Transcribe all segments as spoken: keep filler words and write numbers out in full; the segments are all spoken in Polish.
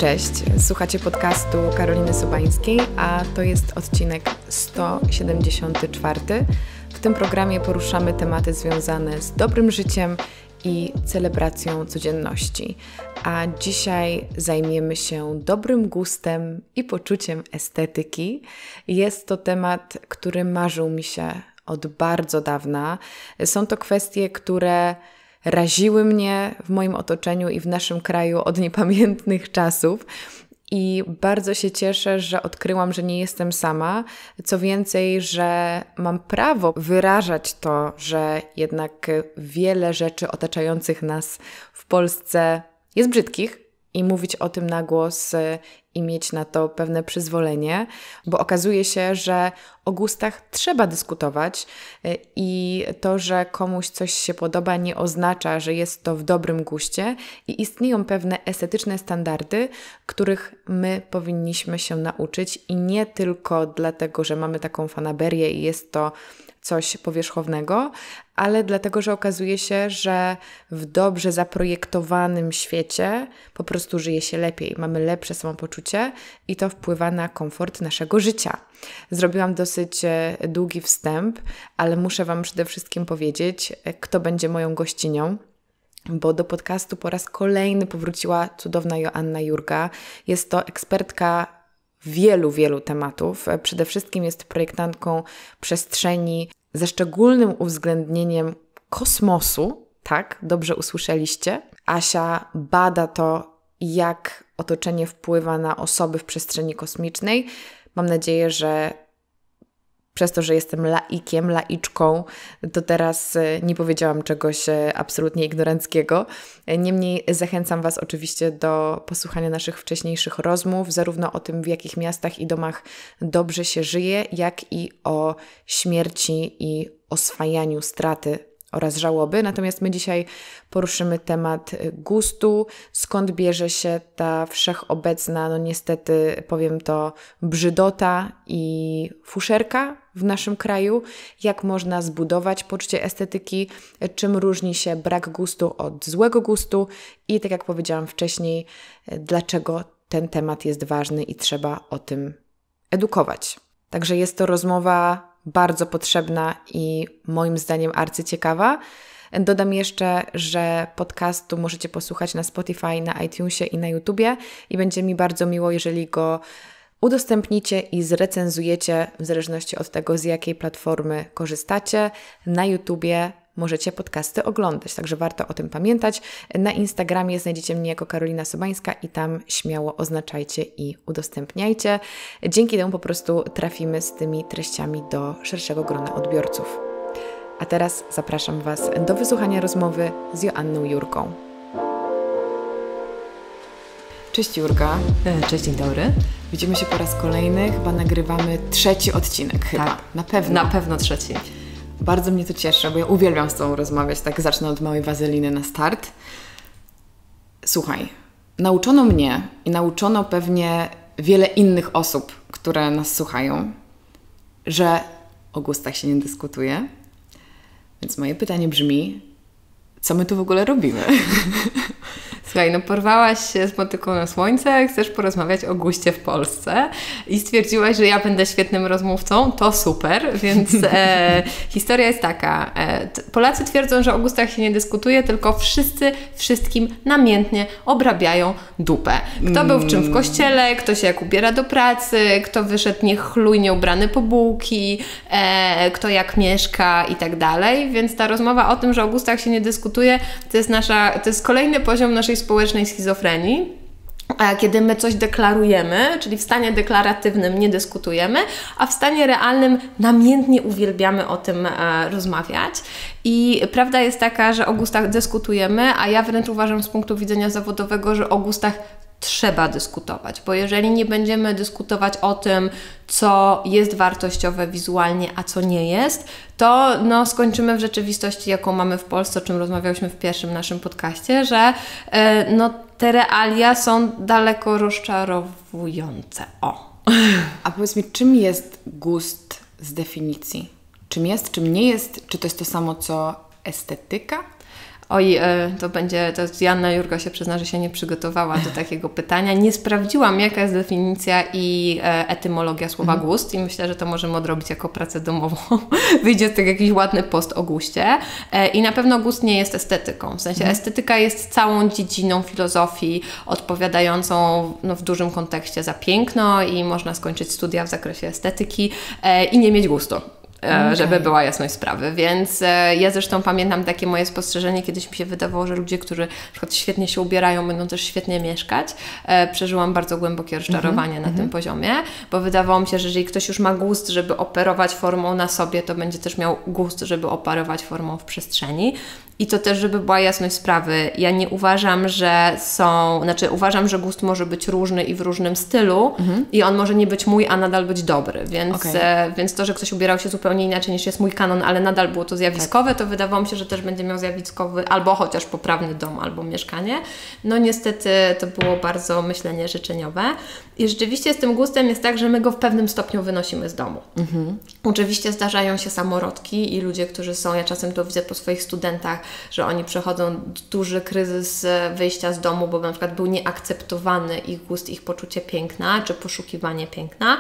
Cześć, słuchacie podcastu Karoliny Sobańskiej, a to jest odcinek sto siedemdziesiąty czwarty. W tym programie poruszamy tematy związane z dobrym życiem i celebracją codzienności. A dzisiaj zajmiemy się dobrym gustem i poczuciem estetyki. Jest to temat, który marzył mi się od bardzo dawna. Są to kwestie, które raziły mnie w moim otoczeniu i w naszym kraju od niepamiętnych czasów. I bardzo się cieszę, że odkryłam, że nie jestem sama. Co więcej, że mam prawo wyrażać to, że jednak wiele rzeczy otaczających nas w Polsce jest brzydkich i mówić o tym na głos i mieć na to pewne przyzwolenie, bo okazuje się, że o gustach trzeba dyskutować i to, że komuś coś się podoba, nie oznacza, że jest to w dobrym guście i istnieją pewne estetyczne standardy, których my powinniśmy się nauczyć i nie tylko dlatego, że mamy taką fanaberię i jest to coś powierzchownego, ale dlatego, że okazuje się, że w dobrze zaprojektowanym świecie po prostu żyje się lepiej, mamy lepsze samopoczucie i to wpływa na komfort naszego życia. Zrobiłam dosyć długi wstęp, ale muszę Wam przede wszystkim powiedzieć, kto będzie moją gościnią, bo do podcastu po raz kolejny powróciła cudowna Joanna Jurga. Jest to ekspertka wielu, wielu tematów. Przede wszystkim jest projektantką przestrzeni ze szczególnym uwzględnieniem kosmosu. Tak, dobrze usłyszeliście. Asia bada to, jak otoczenie wpływa na osoby w przestrzeni kosmicznej. Mam nadzieję, że przez to, że jestem laikiem, laiczką, to teraz nie powiedziałam czegoś absolutnie ignoranckiego. Niemniej zachęcam Was oczywiście do posłuchania naszych wcześniejszych rozmów, zarówno o tym, w jakich miastach i domach dobrze się żyje, jak i o śmierci i oswajaniu straty oraz żałoby. Natomiast my dzisiaj poruszymy temat gustu, skąd bierze się ta wszechobecna, no niestety powiem to, brzydota i fuszerka w naszym kraju, jak można zbudować poczucie estetyki, czym różni się brak gustu od złego gustu i tak jak powiedziałam wcześniej, dlaczego ten temat jest ważny i trzeba o tym edukować. Także jest to rozmowa bardzo potrzebna i moim zdaniem arcyciekawa. Dodam jeszcze, że podcastu możecie posłuchać na Spotify, na iTunesie i na YouTubie i będzie mi bardzo miło, jeżeli go udostępnicie i zrecenzujecie w zależności od tego, z jakiej platformy korzystacie. Na YouTubie możecie podcasty oglądać, także warto o tym pamiętać. Na Instagramie znajdziecie mnie jako Karolina Sobańska i tam śmiało oznaczajcie i udostępniajcie. Dzięki temu po prostu trafimy z tymi treściami do szerszego grona odbiorców. A teraz zapraszam Was do wysłuchania rozmowy z Joanną Jurgą. Cześć Jurga. Cześć, dzień dobry. Widzimy się po raz kolejny, chyba nagrywamy trzeci odcinek chyba. Tak, na pewno. Na pewno trzeci. Bardzo mnie to cieszy, bo ja uwielbiam z Tobą rozmawiać, tak zacznę od małej wazeliny na start. Słuchaj, nauczono mnie i nauczono pewnie wiele innych osób, które nas słuchają, że o gustach się nie dyskutuje. Więc moje pytanie brzmi, co my tu w ogóle robimy? Słuchaj, no porwałaś się z motyką na słońce, chcesz porozmawiać o guście w Polsce i stwierdziłaś, że ja będę świetnym rozmówcą, to super, więc e, historia jest taka. E, t, Polacy twierdzą, że o gustach się nie dyskutuje, tylko wszyscy wszystkim namiętnie obrabiają dupę. Kto był w czym w kościele, kto się jak ubiera do pracy, kto wyszedł niechlujnie ubrany po bułki, e, kto jak mieszka i tak dalej, więc ta rozmowa o tym, że o gustach się nie dyskutuje, to jest nasza, to jest kolejny poziom naszej społecznej schizofrenii, kiedy my coś deklarujemy, czyli w stanie deklaratywnym nie dyskutujemy, a w stanie realnym namiętnie uwielbiamy o tym e, rozmawiać. I prawda jest taka, że o gustach dyskutujemy, a ja wręcz uważam z punktu widzenia zawodowego, że o gustach trzeba dyskutować, bo jeżeli nie będziemy dyskutować o tym, co jest wartościowe wizualnie, a co nie jest, to no, skończymy w rzeczywistości, jaką mamy w Polsce, o czym rozmawiałyśmy w pierwszym naszym podcaście, że e, no, te realia są daleko rozczarowujące. O. A powiedz mi, czym jest gust z definicji? Czym jest, czym nie jest? Czy to jest to samo, co estetyka? Oj, to będzie, to Joanna Jurga się przyzna, że się nie przygotowała do takiego pytania. Nie sprawdziłam, jaka jest definicja i etymologia słowa mhm. gust i myślę, że to możemy odrobić jako pracę domową. Wyjdzie z tego jakiś ładny post o guście. I na pewno gust nie jest estetyką. W sensie mhm. estetyka jest całą dziedziną filozofii odpowiadającą no, w dużym kontekście za piękno i można skończyć studia w zakresie estetyki i nie mieć gustu. Okay. Żeby była jasność sprawy, więc e, ja zresztą pamiętam takie moje spostrzeżenie, kiedyś mi się wydawało, że ludzie, którzy na przykład świetnie się ubierają, będą też świetnie mieszkać. E, przeżyłam bardzo głębokie rozczarowanie mm-hmm. na mm-hmm. tym poziomie, bo wydawało mi się, że jeżeli ktoś już ma gust, żeby operować formą na sobie, to będzie też miał gust, żeby operować formą w przestrzeni. I to też, żeby była jasność sprawy. Ja nie uważam, że są... Znaczy uważam, że gust może być różny i w różnym stylu mhm. i on może nie być mój, a nadal być dobry. Więc, okay. e, więc to, że ktoś ubierał się zupełnie inaczej niż jest mój kanon, ale nadal było to zjawiskowe, tak. to wydawało mi się, że też będzie miał zjawiskowy albo chociaż poprawny dom, albo mieszkanie. No niestety to było bardzo myślenie życzeniowe. I rzeczywiście z tym gustem jest tak, że my go w pewnym stopniu wynosimy z domu. Mhm. Oczywiście zdarzają się samorodki i ludzie, którzy są... Ja czasem to widzę po swoich studentach, że oni przechodzą duży kryzys wyjścia z domu, bo na przykład był nieakceptowany ich gust, ich poczucie piękna, czy poszukiwanie piękna,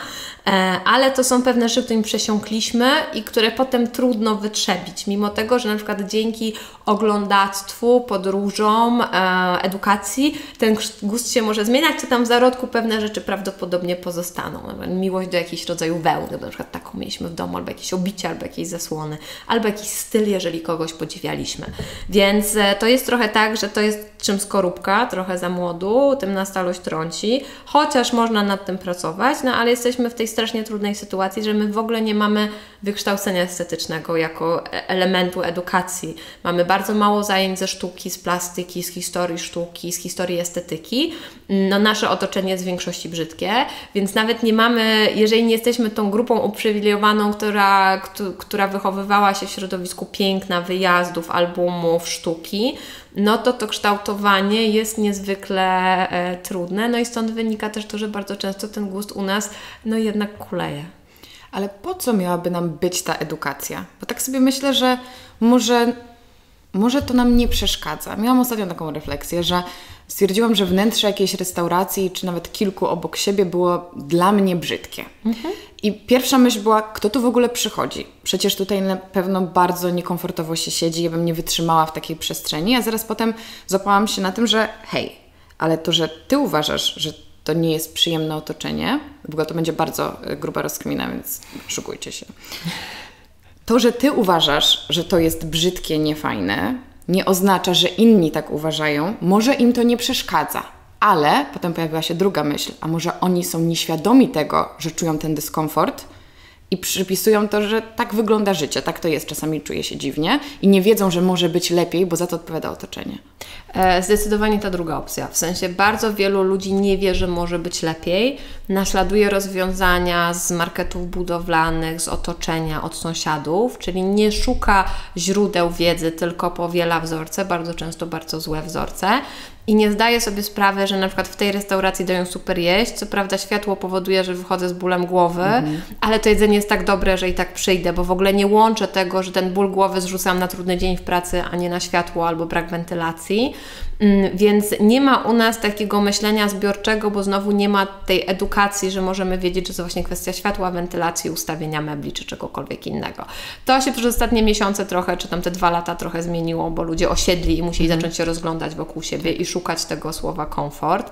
ale to są pewne rzeczy, które im przesiąkliśmy i które potem trudno wytrzebić, mimo tego, że na przykład dzięki oglądactwu, podróżom, edukacji ten gust się może zmieniać, to tam w zarodku pewne rzeczy prawdopodobnie pozostaną. Miłość do jakiegoś rodzaju wełny, bo na przykład taką mieliśmy w domu, albo jakieś obicie, albo jakieś zasłony, albo jakiś styl, jeżeli kogoś podziwialiśmy. Więc to jest trochę tak, że to jest czym skorupka, trochę za młodu, tym na starość trąci, chociaż można nad tym pracować, no ale jesteśmy w tej strasznie trudnej sytuacji, że my w ogóle nie mamy wykształcenia estetycznego jako elementu edukacji. Mamy bardzo mało zajęć ze sztuki, z plastyki, z historii sztuki, z historii estetyki. No nasze otoczenie jest w większości brzydkie, więc nawet nie mamy, jeżeli nie jesteśmy tą grupą uprzywilejowaną, która, która wychowywała się w środowisku piękna, wyjazdów, albumów, sztuki, no to to kształtowanie jest niezwykle e, trudne, no i stąd wynika też to, że bardzo często ten gust u nas no jednak kuleje. Ale po co miałaby nam być ta edukacja? Bo tak sobie myślę, że może, może to nam nie przeszkadza. Miałam ostatnio taką refleksję, że stwierdziłam, że wnętrze jakiejś restauracji, czy nawet kilku obok siebie było dla mnie brzydkie. Mhm. I pierwsza myśl była, kto tu w ogóle przychodzi? Przecież tutaj na pewno bardzo niekomfortowo się siedzi, ja bym nie wytrzymała w takiej przestrzeni, a zaraz potem złapałam się na tym, że hej, ale to, że Ty uważasz, że to nie jest przyjemne otoczenie, w ogóle to będzie bardzo gruba rozkmina, więc szukujcie się. To, że Ty uważasz, że to jest brzydkie, niefajne, nie oznacza, że inni tak uważają, może im to nie przeszkadza. Ale potem pojawiła się druga myśl, a może oni są nieświadomi tego, że czują ten dyskomfort i przypisują to, że tak wygląda życie, tak to jest, czasami czuje się dziwnie i nie wiedzą, że może być lepiej, bo za to odpowiada otoczenie. Zdecydowanie ta druga opcja. W sensie bardzo wielu ludzi nie wie, że może być lepiej, naśladuje rozwiązania z marketów budowlanych, z otoczenia, od sąsiadów, czyli nie szuka źródeł wiedzy, tylko powiela wzorce, bardzo często bardzo złe wzorce. I nie zdaję sobie sprawy, że na przykład w tej restauracji dają super jeść, co prawda światło powoduje, że wychodzę z bólem głowy, mhm. ale to jedzenie jest tak dobre, że i tak przyjdę, bo w ogóle nie łączę tego, że ten ból głowy zrzucam na trudny dzień w pracy, a nie na światło albo brak wentylacji. Więc nie ma u nas takiego myślenia zbiorczego, bo znowu nie ma tej edukacji, że możemy wiedzieć, że to właśnie kwestia światła, wentylacji, ustawienia mebli czy czegokolwiek innego. To się przez ostatnie miesiące trochę, czy tam te dwa lata trochę zmieniło, bo ludzie osiedli i musieli mm. zacząć się rozglądać wokół siebie i szukać tego słowa komfort.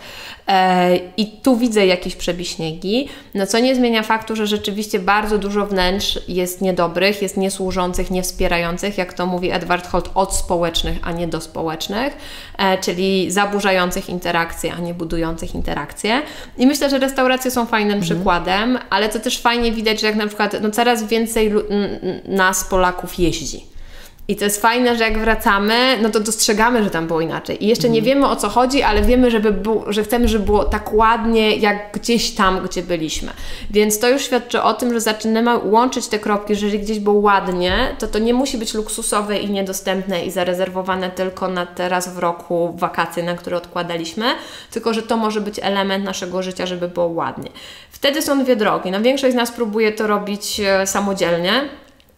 E, I tu widzę jakieś przebiśniegi, no co nie zmienia faktu, że rzeczywiście bardzo dużo wnętrz jest niedobrych, jest niesłużących, niewspierających, jak to mówi Edward Holt, od społecznych, a nie do społecznych. E, czyli zaburzających interakcje, a nie budujących interakcje. I myślę, że restauracje są fajnym mhm. przykładem, ale to też fajnie widać, że jak na przykład no coraz więcej nas, Polaków, jeździ. I to jest fajne, że jak wracamy, no to dostrzegamy, że tam było inaczej. I jeszcze mhm. nie wiemy, o co chodzi, ale wiemy, żeby był, że chcemy, żeby było tak ładnie, jak gdzieś tam, gdzie byliśmy. Więc to już świadczy o tym, że zaczynamy łączyć te kropki, że jeżeli gdzieś było ładnie, to to nie musi być luksusowe i niedostępne i zarezerwowane tylko na teraz w roku wakacje, na które odkładaliśmy, tylko że to może być element naszego życia, żeby było ładnie. Wtedy są dwie drogi. No, większość z nas próbuje to robić samodzielnie,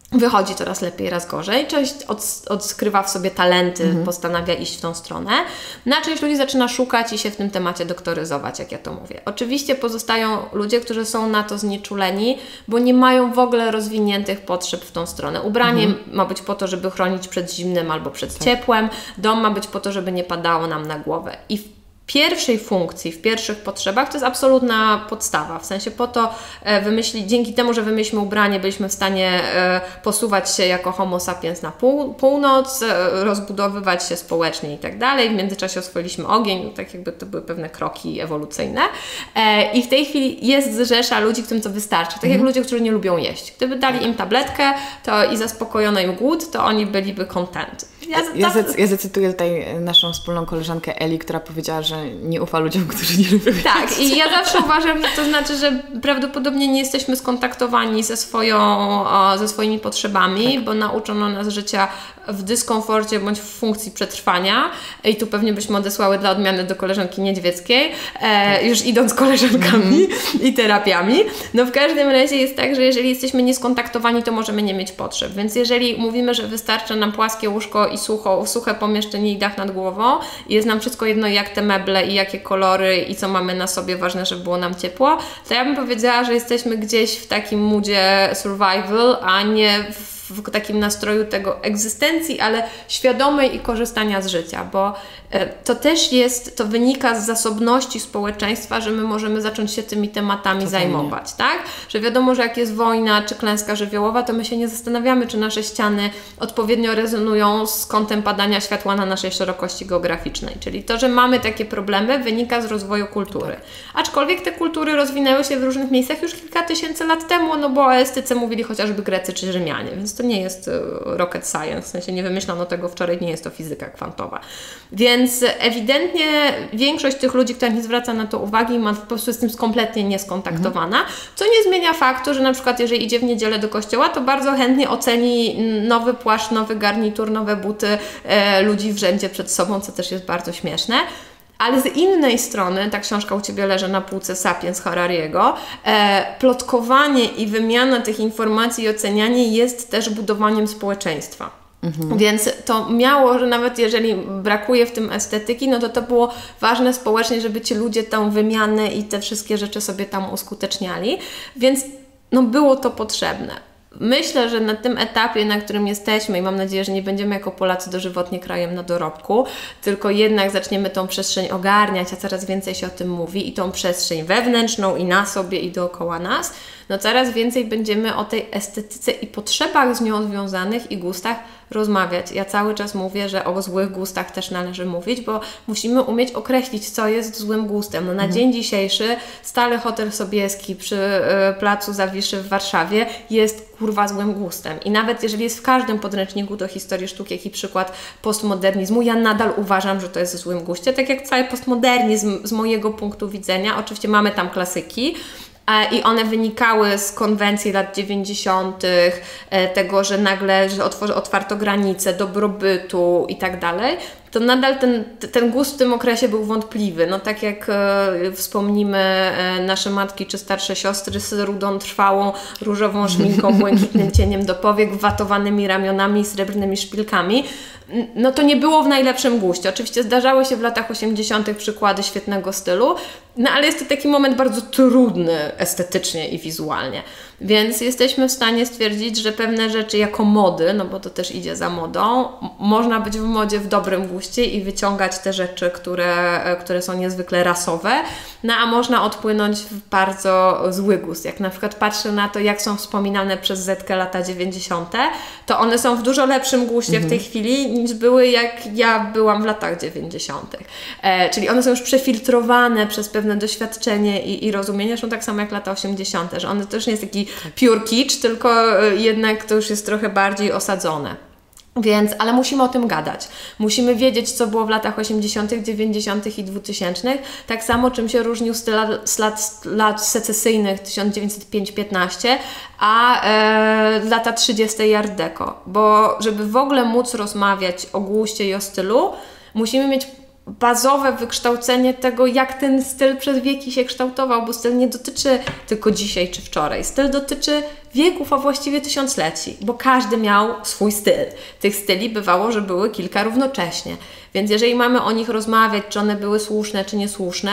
wychodzi coraz lepiej, raz gorzej. Część od, odskrywa w sobie talenty, mhm. postanawia iść w tą stronę. Na część ludzi zaczyna szukać i się w tym temacie doktoryzować, jak ja to mówię. Oczywiście pozostają ludzie, którzy są na to znieczuleni, bo nie mają w ogóle rozwiniętych potrzeb w tą stronę. Ubranie mhm. ma być po to, żeby chronić przed zimnem albo przed tak. ciepłem. Dom ma być po to, żeby nie padało nam na głowę. I w pierwszej funkcji, w pierwszych potrzebach to jest absolutna podstawa. W sensie po to e, wymyśli, dzięki temu, że wymyśliliśmy ubranie, byliśmy w stanie e, posuwać się jako homo sapiens na pół, północ, e, rozbudowywać się społecznie i tak dalej. W międzyczasie oswoiliśmy ogień, tak jakby to były pewne kroki ewolucyjne. E, I w tej chwili jest rzesza ludzi, którym to wystarczy. Tak jak mm. ludzie, którzy nie lubią jeść. Gdyby dali im tabletkę to i zaspokojono im głód, to oni byliby content. Ja, ja, zac- ja zacytuję tutaj naszą wspólną koleżankę Eli, która powiedziała, że nie ufa ludziom, którzy nie lubią jeść. Tak, i ja zawsze uważam, że to znaczy, że prawdopodobnie nie jesteśmy skontaktowani ze, swoją, o, ze swoimi potrzebami, tak. bo nauczono nas życia w dyskomforcie bądź w funkcji przetrwania. I tu pewnie byśmy odesłały dla odmiany do koleżanki niedźwieckiej, e, już idąc koleżankami mm-hmm. i terapiami. No w każdym razie jest tak, że jeżeli jesteśmy nieskontaktowani, to możemy nie mieć potrzeb. Więc jeżeli mówimy, że wystarcza nam płaskie łóżko i sucho, suche pomieszczenie i dach nad głową i jest nam wszystko jedno, jak te meble i jakie kolory i co mamy na sobie, ważne, żeby było nam ciepło, to ja bym powiedziała, że jesteśmy gdzieś w takim moodzie survival, a nie w w takim nastroju tego egzystencji, ale świadomej i korzystania z życia, bo to też jest, to wynika z zasobności społeczeństwa, że my możemy zacząć się tymi tematami to zajmować, tak? Że wiadomo, że jak jest wojna czy klęska żywiołowa, to my się nie zastanawiamy, czy nasze ściany odpowiednio rezonują z kątem padania światła na naszej szerokości geograficznej. Czyli to, że mamy takie problemy, wynika z rozwoju kultury. Tak. Aczkolwiek te kultury rozwinęły się w różnych miejscach już kilka tysięcy lat temu, no bo o estetyce mówili chociażby Grecy czy Rzymianie, więc to nie jest rocket science, w sensie nie wymyślono tego wczoraj, nie jest to fizyka kwantowa. Więc ewidentnie większość tych ludzi, która nie zwraca na to uwagi, ma po prostu z tym kompletnie nieskontaktowana, mhm. co nie zmienia faktu, że na przykład jeżeli idzie w niedzielę do kościoła, to bardzo chętnie oceni nowy płaszcz, nowy garnitur, nowe buty e, ludzi w rzędzie przed sobą, co też jest bardzo śmieszne. Ale z innej strony, ta książka u Ciebie leży na półce Sapiens Harariego, e, plotkowanie i wymiana tych informacji i ocenianie jest też budowaniem społeczeństwa. Mhm. Więc to miało, że nawet jeżeli brakuje w tym estetyki, no to to było ważne społecznie, żeby ci ludzie tą wymianę i te wszystkie rzeczy sobie tam uskuteczniali. Więc no było to potrzebne. Myślę, że na tym etapie, na którym jesteśmy i mam nadzieję, że nie będziemy jako Polacy dożywotnie krajem na dorobku, tylko jednak zaczniemy tą przestrzeń ogarniać, a coraz więcej się o tym mówi i tą przestrzeń wewnętrzną i na sobie i dookoła nas, no coraz więcej będziemy o tej estetyce i potrzebach z nią związanych i gustach rozmawiać. Ja cały czas mówię, że o złych gustach też należy mówić, bo musimy umieć określić, co jest złym gustem. No na mhm. dzień dzisiejszy stary hotel Sobieski przy y, placu Zawiszy w Warszawie jest kurwa złym gustem. I nawet jeżeli jest w każdym podręczniku do historii sztuki jaki przykład postmodernizmu, ja nadal uważam, że to jest w złym guście. Tak jak cały postmodernizm z mojego punktu widzenia. Oczywiście mamy tam klasyki, i one wynikały z konwencji lat dziewięćdziesiątych, tego, że nagle że otwarto granice, dobrobytu i tak dalej, to nadal ten, ten gust w tym okresie był wątpliwy. No tak jak e, wspomnimy e, nasze matki czy starsze siostry z rudą trwałą, różową szminką, błękitnym cieniem do powiek, watowanymi ramionami i srebrnymi szpilkami, no to nie było w najlepszym guście. Oczywiście zdarzały się w latach osiemdziesiątych przykłady świetnego stylu, no ale jest to taki moment bardzo trudny estetycznie i wizualnie. Więc jesteśmy w stanie stwierdzić, że pewne rzeczy jako mody, no bo to też idzie za modą, można być w modzie w dobrym guście i wyciągać te rzeczy, które, które są niezwykle rasowe, no a można odpłynąć w bardzo zły gust. Jak na przykład patrzę na to, jak są wspominane przez Zetkę lata dziewięćdziesiąte, to one są w dużo lepszym guście mhm. w tej chwili niż były jak ja byłam w latach dziewięćdziesiątych. E, czyli one są już przefiltrowane przez pewne doświadczenie i, i rozumienie, są tak samo jak lata osiemdziesiąte, że one też nie jest taki pure kitsch, tylko jednak to już jest trochę bardziej osadzone. Więc, ale musimy o tym gadać. Musimy wiedzieć, co było w latach osiemdziesiątych, dziewięćdziesiątych i dwutysięcznych. Tak samo, czym się różnił styl z lat, lat secesyjnych tysiąc dziewięćset pięć piętnaście, a e, lata trzydzieste i Art Deco. Bo żeby w ogóle móc rozmawiać o guście i o stylu, musimy mieć bazowe wykształcenie tego, jak ten styl przez wieki się kształtował, bo styl nie dotyczy tylko dzisiaj czy wczoraj. Styl dotyczy wieków, a właściwie tysiącleci, bo każdy miał swój styl. Tych styli bywało, że były kilka równocześnie. Więc jeżeli mamy o nich rozmawiać, czy one były słuszne, czy niesłuszne,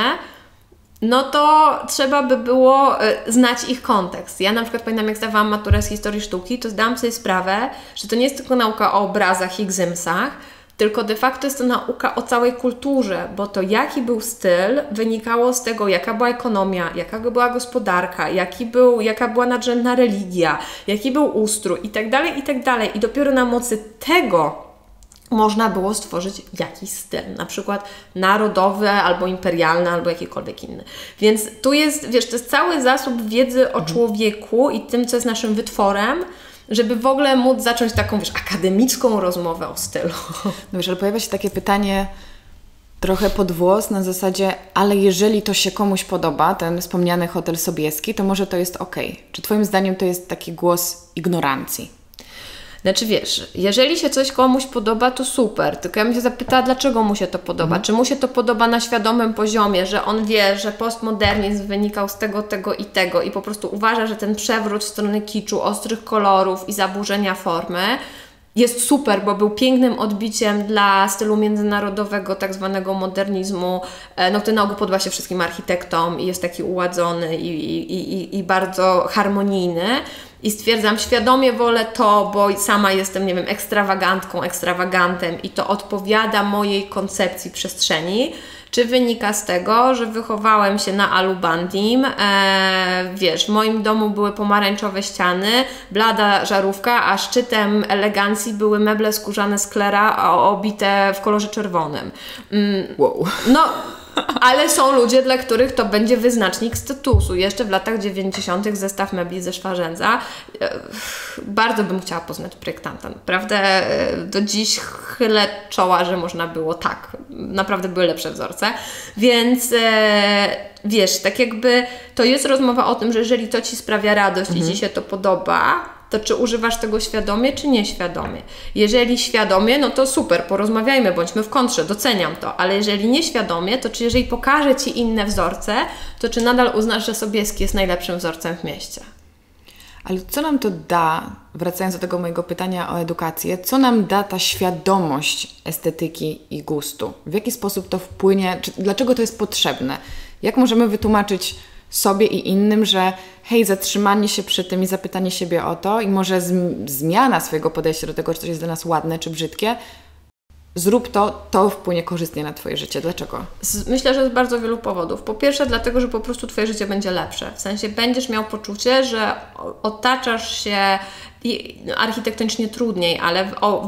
no to trzeba by było znać ich kontekst. Ja na przykład pamiętam, jak zdawałam maturę z historii sztuki, to zdałam sobie sprawę, że to nie jest tylko nauka o obrazach i gzymsach, tylko de facto jest to nauka o całej kulturze, bo to jaki był styl wynikało z tego, jaka była ekonomia, jaka była gospodarka, jaki był, jaka była nadrzędna religia, jaki był ustrój i tak dalej, i tak dalej. I dopiero na mocy tego można było stworzyć jakiś styl, na przykład narodowy, albo imperialny, albo jakikolwiek inny. Więc tu jest, wiesz, to jest cały zasób wiedzy o człowieku i tym, co jest naszym wytworem, żeby w ogóle móc zacząć taką, wiesz, akademicką rozmowę o stylu. No wiesz, ale pojawia się takie pytanie trochę pod włos na zasadzie, ale jeżeli to się komuś podoba, ten wspomniany hotel Sobieski, to może to jest okej. Czy Twoim zdaniem to jest taki głos ignorancji? Znaczy wiesz, jeżeli się coś komuś podoba, to super, tylko ja bym się zapytała, dlaczego mu się to podoba. Mhm. Czy mu się to podoba na świadomym poziomie, że on wie, że postmodernizm wynikał z tego, tego i tego i po prostu uważa, że ten przewrót w stronę kiczu, ostrych kolorów i zaburzenia formy jest super, bo był pięknym odbiciem dla stylu międzynarodowego, tak zwanego modernizmu, no który na ogół podoba się wszystkim architektom i jest taki uładzony i, i, i, i bardzo harmonijny. I stwierdzam, świadomie wolę to, bo sama jestem, nie wiem, ekstrawagantką, ekstrawagantem i to odpowiada mojej koncepcji przestrzeni. Czy wynika z tego, że wychowałem się na Alubandim, e, wiesz, w moim domu były pomarańczowe ściany, blada żarówka, a szczytem elegancji były meble skórzane z Klera obite w kolorze czerwonym. Mm, wow. No... Ale są ludzie, dla których to będzie wyznacznik statusu. Jeszcze w latach dziewięćdziesiątych zestaw mebli ze Szwarzędza. Bardzo bym chciała poznać projektanta. Naprawdę do dziś chylę czoła, że można było tak. Naprawdę były lepsze wzorce. Więc wiesz, tak jakby to jest rozmowa o tym, że jeżeli to Ci sprawia radość mhm. i Ci się to podoba, to czy używasz tego świadomie, czy nieświadomie? Jeżeli świadomie, no to super, porozmawiajmy, bądźmy w kontrze, doceniam to, ale jeżeli nieświadomie, to czy jeżeli pokażę Ci inne wzorce, to czy nadal uznasz, że Sobieski jest najlepszym wzorcem w mieście? Ale co nam to da, wracając do tego mojego pytania o edukację, co nam da ta świadomość estetyki i gustu? W jaki sposób to wpłynie, czy, dlaczego to jest potrzebne? Jak możemy wytłumaczyć sobie i innym, że hej, zatrzymanie się przy tym i zapytanie siebie o to i może zm- zmiana swojego podejścia do tego, czy coś jest dla nas ładne, czy brzydkie, zrób to, to wpłynie korzystnie na Twoje życie. Dlaczego? Myślę, że z bardzo wielu powodów. Po pierwsze dlatego, że po prostu Twoje życie będzie lepsze. W sensie będziesz miał poczucie, że otaczasz się architektonicznie trudniej, ale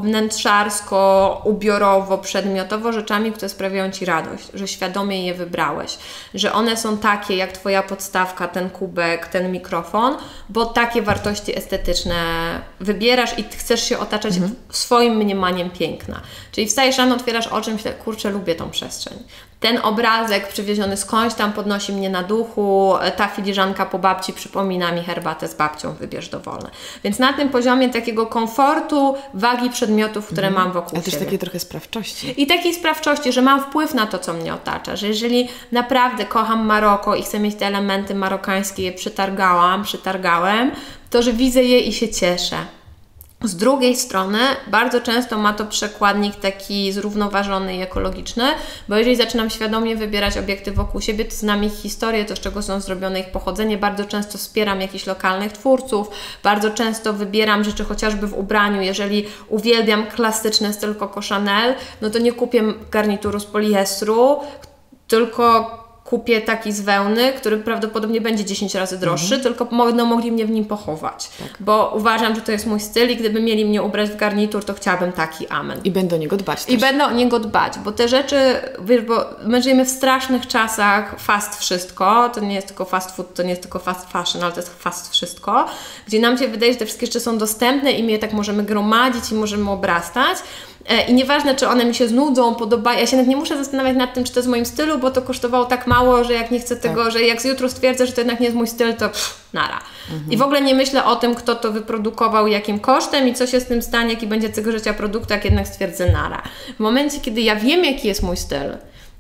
wnętrzarsko, ubiorowo, przedmiotowo rzeczami, które sprawiają Ci radość, że świadomie je wybrałeś, że one są takie jak Twoja podstawka, ten kubek, ten mikrofon, bo takie wartości estetyczne wybierasz i chcesz się otaczać mhm. swoim mniemaniem piękna. Czyli wstajesz rano, otwierasz oczy i myślę, kurczę, lubię tą przestrzeń. Ten obrazek przywieziony skądś tam podnosi mnie na duchu, ta filiżanka po babci przypomina mi herbatę z babcią, wybierz dowolne. Więc na tym poziomie takiego komfortu, wagi przedmiotów, które mm. mam wokół siebie. Ale też siebie. takiej trochę sprawczości. I takiej sprawczości, że mam wpływ na to, co mnie otacza, że jeżeli naprawdę kocham Maroko i chcę mieć te elementy marokańskie, je przytargałam, przytargałem, to że widzę je i się cieszę. Z drugiej strony bardzo często ma to przekładnik taki zrównoważony i ekologiczny, bo jeżeli zaczynam świadomie wybierać obiekty wokół siebie, to znam ich historię, to z czego są zrobione, ich pochodzenie, bardzo często wspieram jakichś lokalnych twórców, bardzo często wybieram rzeczy chociażby w ubraniu, jeżeli uwielbiam klasyczny styl Coco Chanel, no to nie kupię garnituru z poliestru, tylko kupię taki z wełny, który prawdopodobnie będzie dziesięć razy droższy, mhm. tylko będą mogli mnie w nim pochować. Tak. Bo uważam, że to jest mój styl i gdyby mieli mnie ubrać w garnitur, to chciałabym taki, amen. I będę o niego dbać też. I będę o niego dbać, bo te rzeczy, wiesz, bo my żyjemy w strasznych czasach fast wszystko, to nie jest tylko fast food, to nie jest tylko fast fashion, ale to jest fast wszystko, gdzie nam się wydaje, że te wszystkie rzeczy są dostępne i my je tak możemy gromadzić i możemy obrastać. I nieważne, czy one mi się znudzą, podobają, ja się nawet nie muszę zastanawiać nad tym, czy to jest w moim stylu, bo to kosztowało tak mało, że jak nie chcę tego, tak. że jak jutro stwierdzę, że to jednak nie jest mój styl, to pff, nara. Mhm. I w ogóle nie myślę o tym, kto to wyprodukował, jakim kosztem i co się z tym stanie, jaki będzie cykl życia produktu, jak jednak stwierdzę nara. W momencie, kiedy ja wiem, jaki jest mój styl,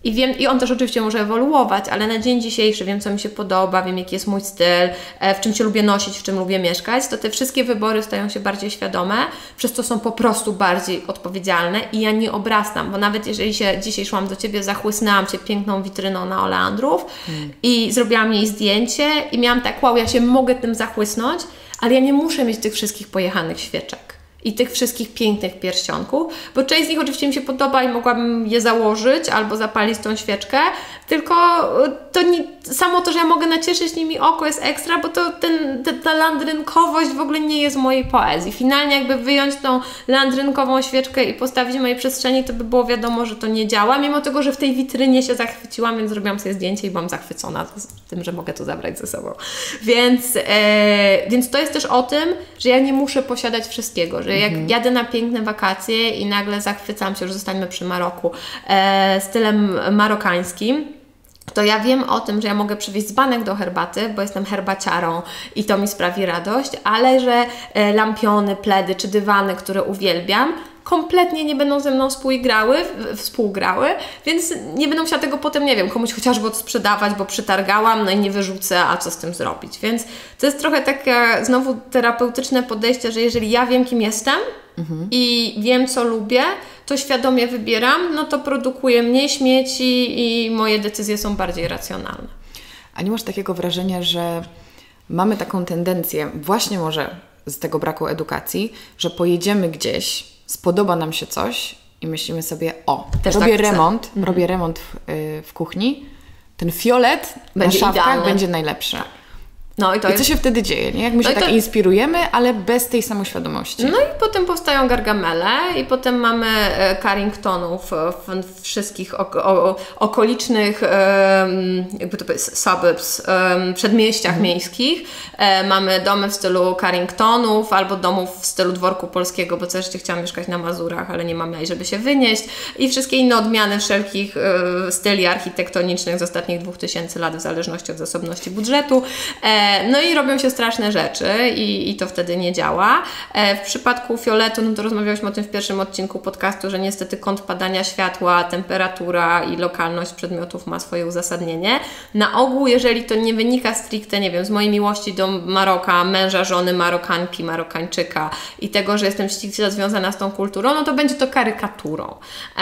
I wiem, i on też oczywiście może ewoluować, ale na dzień dzisiejszy wiem, co mi się podoba, wiem, jaki jest mój styl, w czym się lubię nosić, w czym lubię mieszkać, to te wszystkie wybory stają się bardziej świadome, przez to są po prostu bardziej odpowiedzialne i ja nie obrastam, bo nawet jeżeli się dzisiaj szłam do Ciebie, zachłysnęłam Cię piękną witryną na oleandrów hmm. i zrobiłam jej zdjęcie i miałam tak, wow, ja się mogę tym zachłysnąć, ale ja nie muszę mieć tych wszystkich pojechanych świeczek i tych wszystkich pięknych pierścionków, bo część z nich oczywiście mi się podoba i mogłabym je założyć albo zapalić tą świeczkę, tylko to nie, samo to, że ja mogę nacieszyć nimi oko jest ekstra, bo to ten, ta, ta landrynkowość w ogóle nie jest mojej poezji. Finalnie jakby wyjąć tą landrynkową świeczkę i postawić w mojej przestrzeni, to by było wiadomo, że to nie działa, mimo tego, że w tej witrynie się zachwyciłam, więc zrobiłam sobie zdjęcie i byłam zachwycona tym, że mogę to zabrać ze sobą. Więc, e, więc to jest też o tym, że ja nie muszę posiadać wszystkiego, że jak mhm. jadę na piękne wakacje i nagle zachwycam się, że zostańmy przy Maroku, e, stylem marokańskim, to ja wiem o tym, że ja mogę przywieźć dzbanek do herbaty, bo jestem herbaciarą i to mi sprawi radość, ale że e, lampiony, pledy czy dywany, które uwielbiam, kompletnie nie będą ze mną współgrały, współgrały, więc nie będę musiała tego potem, nie wiem, komuś chociażby odsprzedawać, bo przytargałam, no i nie wyrzucę, a co z tym zrobić. Więc to jest trochę takie znowu terapeutyczne podejście, że jeżeli ja wiem, kim jestem mhm. i wiem, co lubię, to świadomie wybieram, no to produkuję mniej śmieci i moje decyzje są bardziej racjonalne. A nie masz takiego wrażenia, że mamy taką tendencję, właśnie może z tego braku edukacji, że pojedziemy gdzieś, spodoba nam się coś i myślimy sobie, o, Też robię tak remont, mhm. robię remont w, yy, w kuchni, ten fiolet będzie na szafkach idealny. Będzie najlepszy. Tak. No i to I co jest... się wtedy dzieje, nie? Jak my się no tak to... inspirujemy, ale bez tej samoświadomości. No i potem powstają Gargamele i potem mamy e, Carringtonów w, w wszystkich ok, o, okolicznych e, jakby to powiedzieć, suburbs, e, przedmieściach mhm. miejskich. E, mamy domy w stylu Carringtonów albo domów w stylu dworku polskiego, bo też chciałam mieszkać na Mazurach, ale nie mam jaj, żeby się wynieść. I wszystkie inne odmiany wszelkich e, styli architektonicznych z ostatnich dwóch tysięcy lat w zależności od zasobności budżetu. E, No i robią się straszne rzeczy i, i to wtedy nie działa. W przypadku fioletu, no to rozmawialiśmy o tym w pierwszym odcinku podcastu, że niestety kąt padania światła, temperatura i lokalność przedmiotów ma swoje uzasadnienie. Na ogół, jeżeli to nie wynika stricte, nie wiem, z mojej miłości do Maroka, męża, żony, Marokanki, Marokańczyka i tego, że jestem ściśle związana z tą kulturą, no to będzie to karykaturą.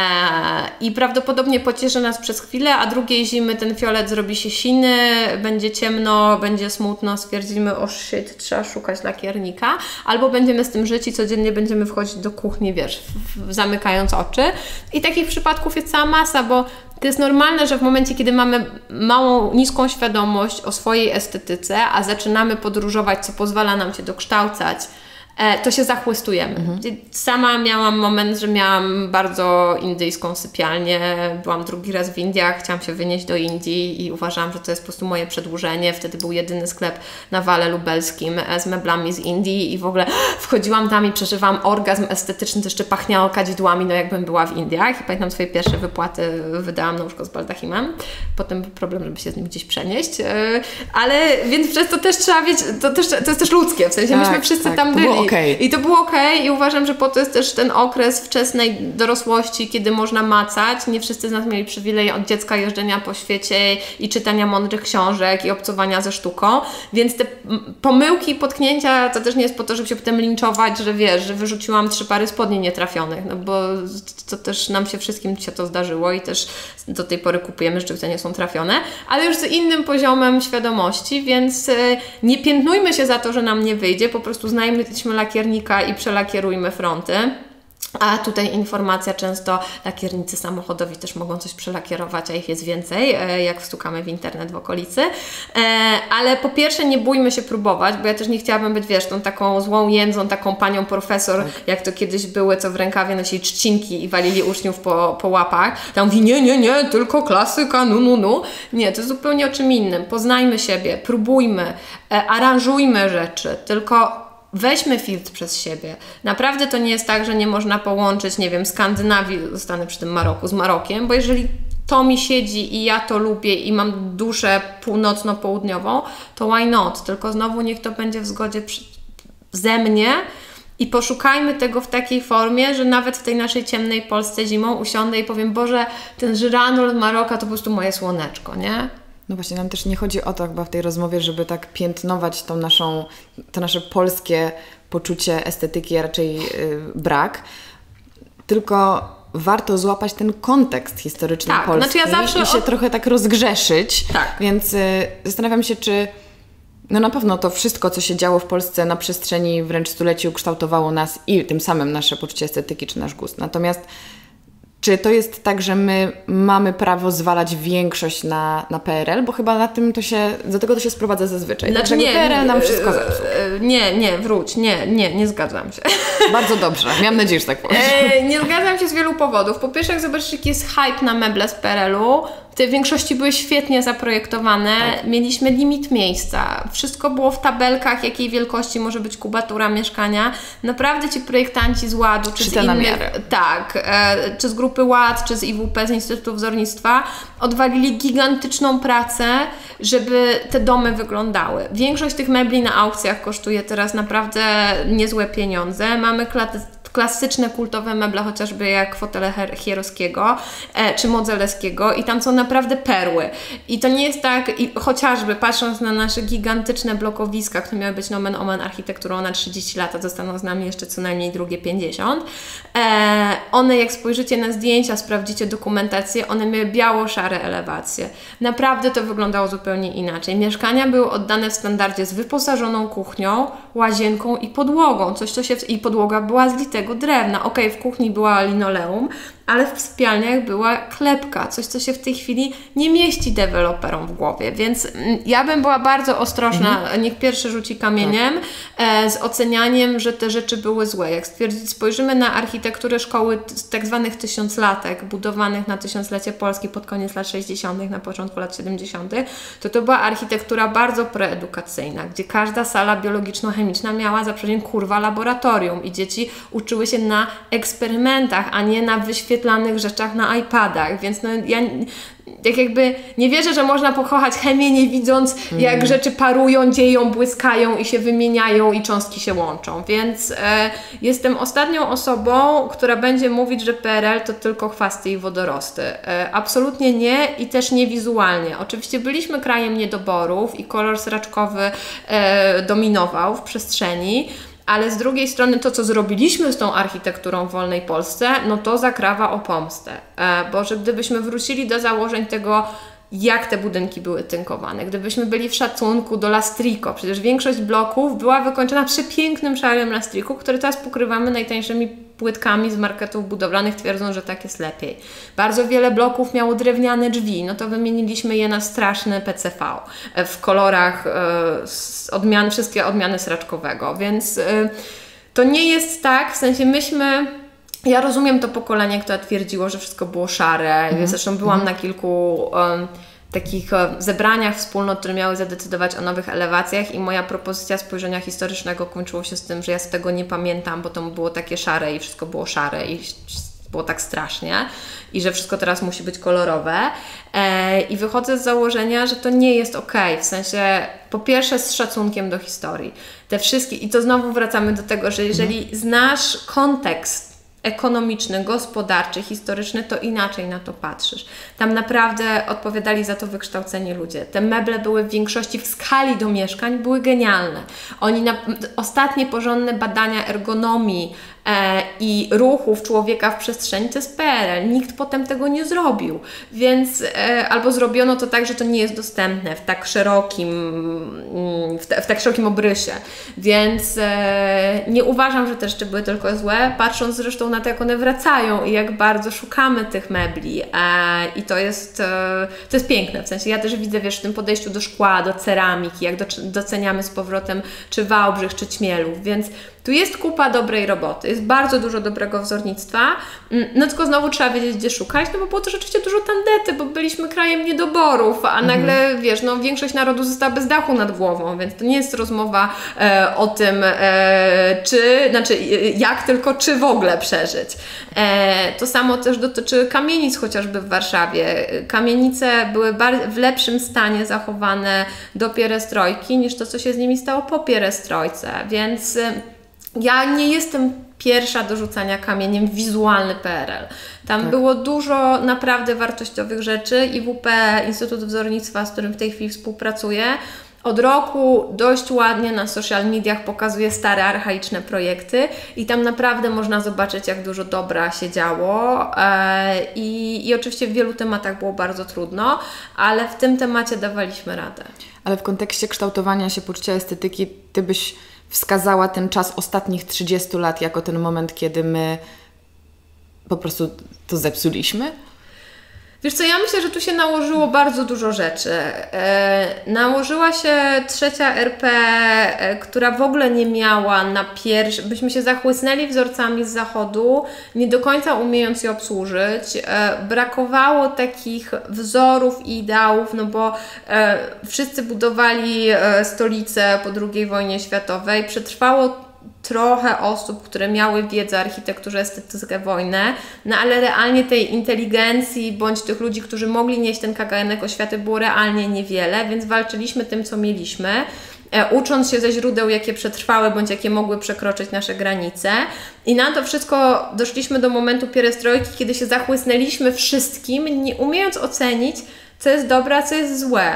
I prawdopodobnie pocieszy nas przez chwilę, a drugiej zimy ten fiolet zrobi się siny, będzie ciemno, będzie smutno, no stwierdzimy, o shit, trzeba szukać lakiernika, albo będziemy z tym żyć i codziennie będziemy wchodzić do kuchni, wiesz, w, w, zamykając oczy. I takich przypadków jest cała masa, bo to jest normalne, że w momencie, kiedy mamy małą, niską świadomość o swojej estetyce, a zaczynamy podróżować, co pozwala nam się dokształcać, to się zachłystujemy. Mhm. Sama miałam moment, że miałam bardzo indyjską sypialnię, byłam drugi raz w Indiach, chciałam się wynieść do Indii i uważałam, że to jest po prostu moje przedłużenie. Wtedy był jedyny sklep na Wale Lubelskim z meblami z Indii i w ogóle wchodziłam tam i przeżywałam orgazm estetyczny, to jeszcze pachniało kadzidłami, no jakbym była w Indiach. I pamiętam swoje pierwsze wypłaty wydałam na łóżko z baldachimem. Potem był problem, żeby się z nim gdzieś przenieść. Ale więc przez to też trzeba wiedzieć, to, też, to jest też ludzkie, w sensie tak, myśmy wszyscy tak, tam byli. Okay. I to było okej okay. I uważam, że po to jest też ten okres wczesnej dorosłości, kiedy można macać. Nie wszyscy z nas mieli przywilej od dziecka jeżdżenia po świecie i czytania mądrych książek i obcowania ze sztuką, więc te pomyłki, potknięcia to też nie jest po to, żeby się potem linczować, że wiesz, że wyrzuciłam trzy pary spodni nietrafionych, no bo to też nam się wszystkim się to zdarzyło i też do tej pory kupujemy rzeczy, które nie są trafione, ale już z innym poziomem świadomości, więc nie piętnujmy się za to, że nam nie wyjdzie, po prostu znajdźmy lakiernika i przelakierujmy fronty. A tutaj informacja, często lakiernicy samochodowi też mogą coś przelakierować, a ich jest więcej, jak wstukamy w internet w okolicy. Ale po pierwsze nie bójmy się próbować, bo ja też nie chciałabym być, wiesz, tą taką złą jędzą, taką panią profesor, tak. jak to kiedyś były, co w rękawie nosili trzcinki i walili uczniów po, po łapach. Tam mówi, nie, nie, nie, tylko klasyka, nu, nu, nu. Nie, to jest zupełnie o czym innym. Poznajmy siebie, próbujmy, aranżujmy rzeczy, tylko weźmy filtr przez siebie. Naprawdę to nie jest tak, że nie można połączyć, nie wiem, Skandynawii, zostanę przy tym Maroku, z Marokiem, bo jeżeli to mi siedzi i ja to lubię i mam duszę północno-południową, to why not? Tylko znowu niech to będzie w zgodzie przy, ze mnie i poszukajmy tego w takiej formie, że nawet w tej naszej ciemnej Polsce zimą usiądę i powiem, Boże, ten żyranul Maroka to po prostu moje słoneczko, nie? No właśnie, nam też nie chodzi o to chyba w tej rozmowie, żeby tak piętnować tą naszą, to nasze polskie poczucie estetyki, a raczej yy, brak, tylko warto złapać ten kontekst historyczny tak, Polski znaczy ja zawsze i się od... trochę tak rozgrzeszyć. Tak. Więc y, zastanawiam się, czy no na pewno to wszystko, co się działo w Polsce na przestrzeni wręcz stuleci ukształtowało nas i tym samym nasze poczucie estetyki czy nasz gust. Natomiast czy to jest tak, że my mamy prawo zwalać większość na, na P R L? Bo chyba na tym to się, do tego to się sprowadza zazwyczaj. Znaczy nie, P R L nam wszystko zepsuł. Nie, nie, wróć, nie, nie, nie zgadzam się. Bardzo dobrze, miałam nadzieję, że tak powiem. E, nie zgadzam się z wielu powodów. Po pierwsze, jak zobaczysz, jaki jest hype na meble z P R L u, te w większości były świetnie zaprojektowane, tak. Mieliśmy limit miejsca, wszystko było w tabelkach, jakiej wielkości może być kubatura mieszkania. Naprawdę ci projektanci z Ładu, czy z innych, na miarę. Tak, e, czy z grupy Ład, czy z I W P, z Instytutu Wzornictwa, odwalili gigantyczną pracę, żeby te domy wyglądały. Większość tych mebli na aukcjach kosztuje teraz naprawdę niezłe pieniądze. Mamy klat klasyczne, kultowe meble, chociażby jak fotele Chierowskiego e, czy Modzelewskiego i tam są naprawdę perły. I to nie jest tak, i chociażby patrząc na nasze gigantyczne blokowiska, które miały być nomen omen architekturą na trzydzieści lat, zostaną z nami jeszcze co najmniej drugie pięćdziesiąt. E, one, jak spojrzycie na zdjęcia, sprawdzicie dokumentację, one miały biało-szare elewacje. Naprawdę to wyglądało zupełnie inaczej. Mieszkania były oddane w standardzie z wyposażoną kuchnią, łazienką i podłogą. Coś, co się w... I podłoga była z litego drewna. Okej, okay, w kuchni była linoleum, ale w sypialniach była klepka. Coś, co się w tej chwili nie mieści deweloperom w głowie. Więc ja bym była bardzo ostrożna, mhm. niech pierwszy rzuci kamieniem, tak. e, z ocenianiem, że te rzeczy były złe. Jak stwierdzić, spojrzymy na architekturę szkoły z tak zwanych tysiąclatek, budowanych na tysiąclecie Polski pod koniec lat sześćdziesiątych, na początku lat siedemdziesiątych, to to była architektura bardzo proedukacyjna, gdzie każda sala biologiczno-chemiczna miała zaprzeczeń kurwa laboratorium i dzieci uczyły się na eksperymentach, a nie na wyświetlanych rzeczach na iPadach, więc no ja jak jakby nie wierzę, że można pokochać chemię, nie widząc mm. jak rzeczy parują, dzieją, błyskają i się wymieniają i cząstki się łączą, więc e, jestem ostatnią osobą, która będzie mówić, że P R L to tylko chwasty i wodorosty. E, absolutnie nie i też nie wizualnie. Oczywiście byliśmy krajem niedoborów i kolor sraczkowy e, dominował w przestrzeni, ale z drugiej strony to, co zrobiliśmy z tą architekturą w wolnej Polsce, no to zakrawa o pomstę. E, bo że gdybyśmy wrócili do założeń tego, jak te budynki były tynkowane, gdybyśmy byli w szacunku do lastrico, przecież większość bloków była wykończona przepięknym szarym lastriku, który teraz pokrywamy najtańszymi płytkami z marketów budowlanych, twierdząc, że tak jest lepiej. Bardzo wiele bloków miało drewniane drzwi, no to wymieniliśmy je na straszne P C V w kolorach e, z odmian, wszystkie odmiany sraczkowego, więc e, to nie jest tak, w sensie myśmy ja rozumiem to pokolenie, które twierdziło, że wszystko było szare. Mm. Zresztą byłam mm. na kilku um, takich um, zebraniach wspólnot, które miały zadecydować o nowych elewacjach i moja propozycja spojrzenia historycznego kończyło się z tym, że ja z tego nie pamiętam, bo to było takie szare i wszystko było szare i było tak strasznie i że wszystko teraz musi być kolorowe e, i wychodzę z założenia, że to nie jest okej, w sensie po pierwsze z szacunkiem do historii. Te wszystkie, i to znowu wracamy do tego, że jeżeli mm. znasz kontekst ekonomiczny, gospodarczy, historyczny, to inaczej na to patrzysz. Tam naprawdę odpowiadali za to wykształceni ludzie. Te meble były w większości w skali do mieszkań, były genialne. Oni na, ostatnie porządne badania ergonomii e, i ruchów człowieka w przestrzeni to jest P R L. Nikt potem tego nie zrobił. Więc e, albo zrobiono to tak, że to nie jest dostępne w tak szerokim w, te, w tak szerokim obrysie. Więc e, nie uważam, że te rzeczy były tylko złe. Patrząc zresztą na to, jak one wracają i jak bardzo szukamy tych mebli. E, I to jest, e, to jest piękne. W sensie ja też widzę, wiesz, w tym podejściu do szkła, do ceramiki, jak do, doceniamy z powrotem czy Wałbrzych, czy Ćmielów. Więc tu jest kupa dobrej roboty, jest bardzo dużo dobrego wzornictwa, no tylko znowu trzeba wiedzieć, gdzie szukać, no bo było to rzeczywiście dużo tandety, bo byliśmy krajem niedoborów, a nagle, mhm. wiesz, no większość narodu została bez dachu nad głową, więc to nie jest rozmowa e, o tym, e, czy, znaczy jak, tylko czy w ogóle przeżyć. E, to samo też dotyczy kamienic chociażby w Warszawie. Kamienice były bar- w lepszym stanie zachowane do pierestrojki niż to, co się z nimi stało po pierestrojce, więc ja nie jestem pierwsza do rzucania kamieniem w wizualny P R L. Tam tak. było dużo naprawdę wartościowych rzeczy. I W P, Instytut Wzornictwa, z którym w tej chwili współpracuję, od roku dość ładnie na social mediach pokazuje stare, archaiczne projekty i tam naprawdę można zobaczyć, jak dużo dobra się działo e, i, i oczywiście w wielu tematach było bardzo trudno, ale w tym temacie dawaliśmy radę. Ale w kontekście kształtowania się poczucia estetyki, Ty byś wskazała ten czas ostatnich trzydziestu lat jako ten moment, kiedy my po prostu to zepsuliśmy? Wiesz co, ja myślę, że tu się nałożyło bardzo dużo rzeczy. E, nałożyła się trzecia R P, e, która w ogóle nie miała na pierwszy... Byśmy się zachłysnęli wzorcami z zachodu, nie do końca umiejąc je obsłużyć. E, brakowało takich wzorów i ideałów, no bo e, wszyscy budowali e, stolice po drugiej wojnie światowej. Przetrwało trochę osób, które miały wiedzę o architekturze, estetyce, wojnę, no ale realnie tej inteligencji bądź tych ludzi, którzy mogli nieść ten kaganek oświaty, było realnie niewiele, więc walczyliśmy tym, co mieliśmy, e, ucząc się ze źródeł, jakie przetrwały bądź jakie mogły przekroczyć nasze granice. I na to wszystko doszliśmy do momentu pierestrojki, kiedy się zachłysnęliśmy wszystkim, nie umiejąc ocenić, co jest dobre, a co jest złe.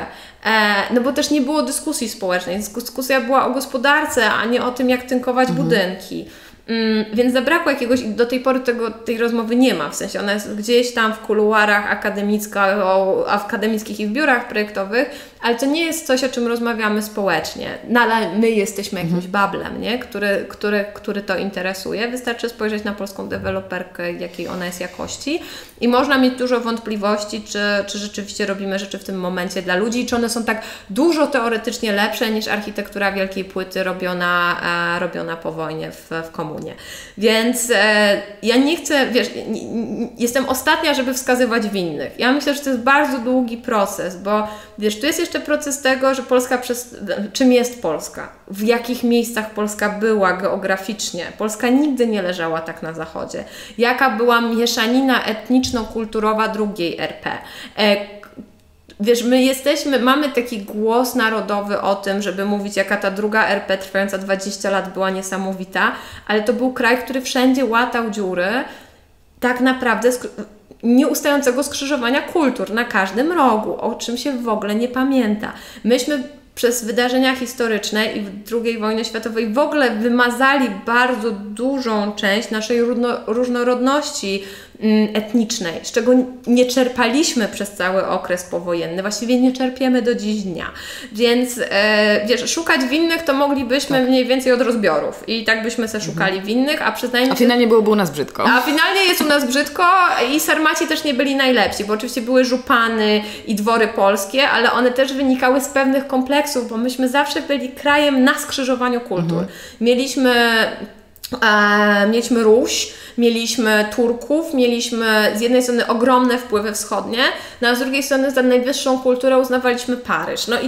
No bo też nie było dyskusji społecznej. Dyskusja była o gospodarce, a nie o tym, jak tynkować mhm. budynki. Mm, więc zabrakło jakiegoś, do tej pory tego, tej rozmowy nie ma, w sensie ona jest gdzieś tam w kuluarach akademicka, o, akademickich i w biurach projektowych, ale to nie jest coś, o czym rozmawiamy społecznie. No ale my jesteśmy jakimś bablem, nie? Który, który, który to interesuje. Wystarczy spojrzeć na polską deweloperkę, jakiej ona jest jakości i można mieć dużo wątpliwości, czy, czy rzeczywiście robimy rzeczy w tym momencie dla ludzi i czy one są tak dużo teoretycznie lepsze niż architektura wielkiej płyty robiona, e, robiona po wojnie w, w komunie. Więc e, ja nie chcę, wiesz, nie, nie, jestem ostatnia, żeby wskazywać winnych. Ja myślę, że to jest bardzo długi proces, bo wiesz, tu jest jeszcze proces tego, że Polska przez... Czym jest Polska? W jakich miejscach Polska była geograficznie? Polska nigdy nie leżała tak na zachodzie. Jaka była mieszanina etniczno-kulturowa drugiej R P? E, Wiesz, my jesteśmy, mamy taki głos narodowy o tym, żeby mówić, jaka ta druga R P trwająca dwadzieścia lat była niesamowita, ale to był kraj, który wszędzie łatał dziury, tak naprawdę sk- nieustającego skrzyżowania kultur na każdym rogu, o czym się w ogóle nie pamięta. Myśmy przez wydarzenia historyczne i w drugiej wojnie światowej w ogóle wymazali bardzo dużą część naszej różno- różnorodności etnicznej, z czego nie czerpaliśmy przez cały okres powojenny, właściwie nie czerpiemy do dziś dnia. Więc e, wiesz, szukać winnych to moglibyśmy tak. mniej więcej od rozbiorów i tak byśmy se szukali mhm. winnych, a przyznajmy A finalnie byłoby u nas brzydko. A finalnie jest u nas brzydko i Sarmaci też nie byli najlepsi, bo oczywiście były żupany i dwory polskie, ale one też wynikały z pewnych kompleksów, bo myśmy zawsze byli krajem na skrzyżowaniu kultur. Mhm. Mieliśmy E, mieliśmy Ruś, mieliśmy Turków, mieliśmy z jednej strony ogromne wpływy wschodnie, no a z drugiej strony za najwyższą kulturę uznawaliśmy Paryż, no i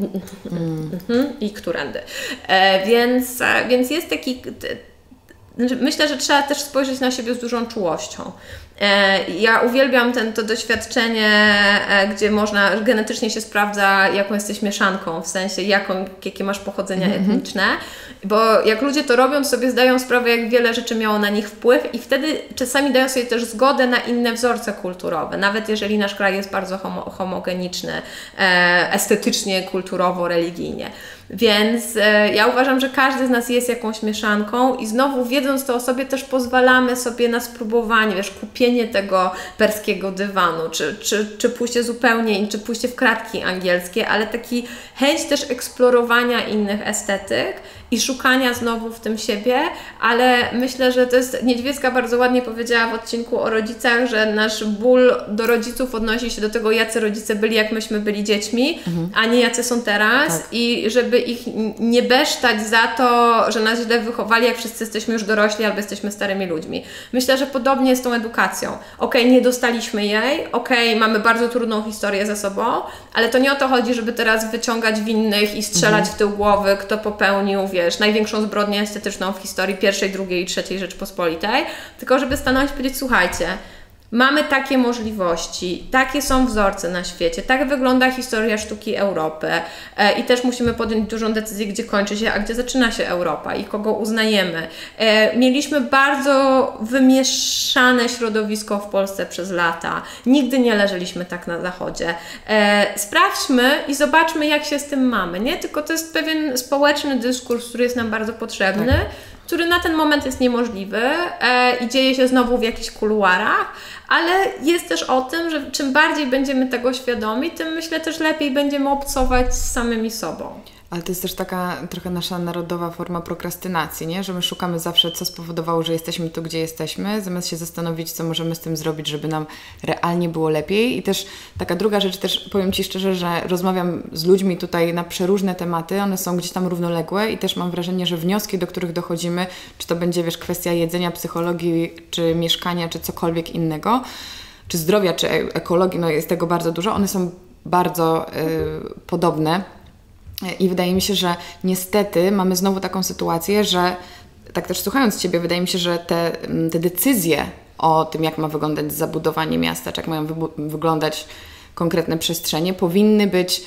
mm. i którędy. E, więc, e, więc jest taki... T, myślę, że trzeba też spojrzeć na siebie z dużą czułością. Ja uwielbiam ten, to doświadczenie, gdzie można, genetycznie się sprawdza, jaką jesteś mieszanką, w sensie jaką, jakie masz pochodzenia mm-hmm. etniczne, bo jak ludzie to robią, sobie zdają sprawę, jak wiele rzeczy miało na nich wpływ i wtedy czasami dają sobie też zgodę na inne wzorce kulturowe, nawet jeżeli nasz kraj jest bardzo homo, homogeniczny, estetycznie, kulturowo, religijnie. Więc e, ja uważam, że każdy z nas jest jakąś mieszanką i znowu wiedząc to o sobie też pozwalamy sobie na spróbowanie, wiesz, kupienie tego perskiego dywanu, czy, czy, czy pójście zupełnie, czy pójście w kratki angielskie, ale taki chęć też eksplorowania innych estetyk i szukania znowu w tym siebie, ale myślę, że to jest, Niedźwiecka bardzo ładnie powiedziała w odcinku o rodzicach, że nasz ból do rodziców odnosi się do tego, jacy rodzice byli, jak myśmy byli dziećmi, mhm. a nie jacy są teraz tak. i żeby ich nie besztać za to, że nas źle wychowali, jak wszyscy jesteśmy już dorośli albo jesteśmy starymi ludźmi. Myślę, że podobnie jest z tą edukacją. Okej, okay, nie dostaliśmy jej, okej, okay, mamy bardzo trudną historię ze sobą, ale to nie o to chodzi, żeby teraz wyciągać winnych i strzelać mhm. w tył głowy, kto popełnił, wiesz, największą zbrodnię estetyczną w historii pierwszej, drugiej i trzeciej Rzeczpospolitej, tylko żeby stanąć i powiedzieć, słuchajcie, Mamy takie możliwości, takie są wzorce na świecie, tak wygląda historia sztuki Europy e, i też musimy podjąć dużą decyzję, gdzie kończy się, a gdzie zaczyna się Europa i kogo uznajemy. E, mieliśmy bardzo wymieszane środowisko w Polsce przez lata. Nigdy nie leżeliśmy tak na zachodzie. E, sprawdźmy i zobaczmy, jak się z tym mamy, nie? Tylko to jest pewien społeczny dyskurs, który jest nam bardzo potrzebny. Tak. Który na ten moment jest niemożliwy e, i dzieje się znowu w jakichś kuluarach, ale jest też o tym, że czym bardziej będziemy tego świadomi, tym myślę też lepiej będziemy obcować z samymi sobą. Ale to jest też taka trochę nasza narodowa forma prokrastynacji, nie? Że my szukamy zawsze, co spowodowało, że jesteśmy tu, gdzie jesteśmy, zamiast się zastanowić, co możemy z tym zrobić, żeby nam realnie było lepiej. I też taka druga rzecz, też powiem Ci szczerze, że rozmawiam z ludźmi tutaj na przeróżne tematy, one są gdzieś tam równoległe i też mam wrażenie, że wnioski, do których dochodzimy, czy to będzie, wiesz, kwestia jedzenia, psychologii, czy mieszkania, czy cokolwiek innego, czy zdrowia, czy ekologii, no jest tego bardzo dużo, one są bardzo yy, podobne. I wydaje mi się, że niestety mamy znowu taką sytuację, że tak też słuchając Ciebie, wydaje mi się, że te, te decyzje o tym, jak ma wyglądać zabudowanie miasta, czy jak mają wy- wyglądać konkretne przestrzenie, powinny być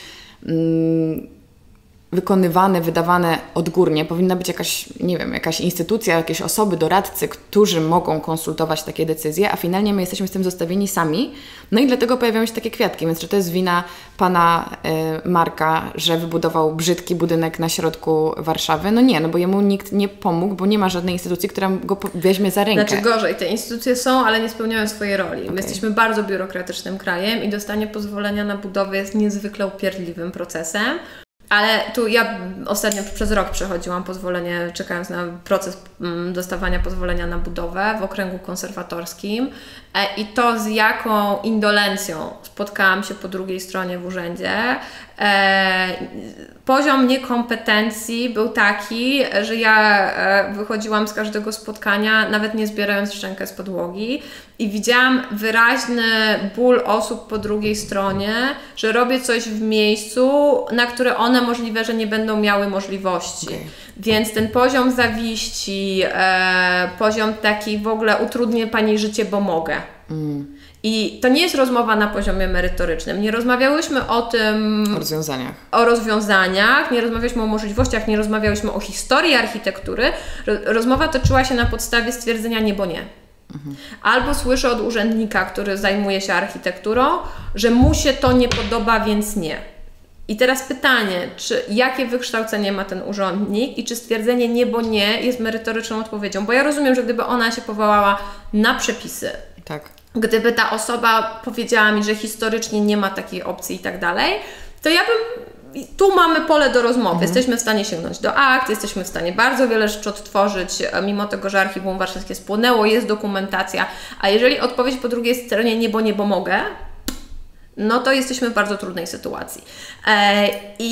mm, wykonywane, wydawane odgórnie. Powinna być jakaś, nie wiem, jakaś instytucja, jakieś osoby, doradcy, którzy mogą konsultować takie decyzje, a finalnie my jesteśmy z tym zostawieni sami. No i dlatego pojawiają się takie kwiatki, więc czy to jest wina pana y, Marka, że wybudował brzydki budynek na środku Warszawy? No nie, no bo jemu nikt nie pomógł, bo nie ma żadnej instytucji, która go po- weźmie za rękę. Znaczy gorzej, te instytucje są, ale nie spełniają swojej roli. Okay. My jesteśmy bardzo biurokratycznym krajem i dostanie pozwolenia na budowę jest niezwykle upierdliwym procesem. Ale tu ja ostatnio przez rok przechodziłam pozwolenie, czekając na proces dostawania pozwolenia na budowę w okręgu konserwatorskim i to z jaką indolencją spotkałam się po drugiej stronie w urzędzie. Poziom niekompetencji był taki, że ja wychodziłam z każdego spotkania, nawet nie zbierając szczękę z podłogi i widziałam wyraźny ból osób po drugiej stronie, że robię coś w miejscu, na które one możliwe, że nie będą miały możliwości. Okay. Więc ten poziom zawiści, e, poziom taki w ogóle utrudnię Pani życie, bo mogę. Mm. I to nie jest rozmowa na poziomie merytorycznym. Nie rozmawiałyśmy o tym... O rozwiązaniach. O rozwiązaniach, nie rozmawiałyśmy o możliwościach, nie rozmawiałyśmy o historii architektury. Rozmowa toczyła się na podstawie stwierdzenia nie, bo nie. Mhm. Albo słyszę od urzędnika, który zajmuje się architekturą, że mu się to nie podoba, więc nie. I teraz pytanie, czy jakie wykształcenie ma ten urzędnik i czy stwierdzenie nie, bo nie jest merytoryczną odpowiedzią? Bo ja rozumiem, że gdyby ona się powołała na przepisy, tak. Gdyby ta osoba powiedziała mi, że historycznie nie ma takiej opcji i tak dalej, to ja bym... Tu mamy pole do rozmowy. Mhm. Jesteśmy w stanie sięgnąć do akt, jesteśmy w stanie bardzo wiele rzeczy odtworzyć, mimo tego, że Archiwum Warszawskie spłonęło, jest dokumentacja, a jeżeli odpowiedź po drugiej stronie nie, bo nie, bo mogę, no to jesteśmy w bardzo trudnej sytuacji. E,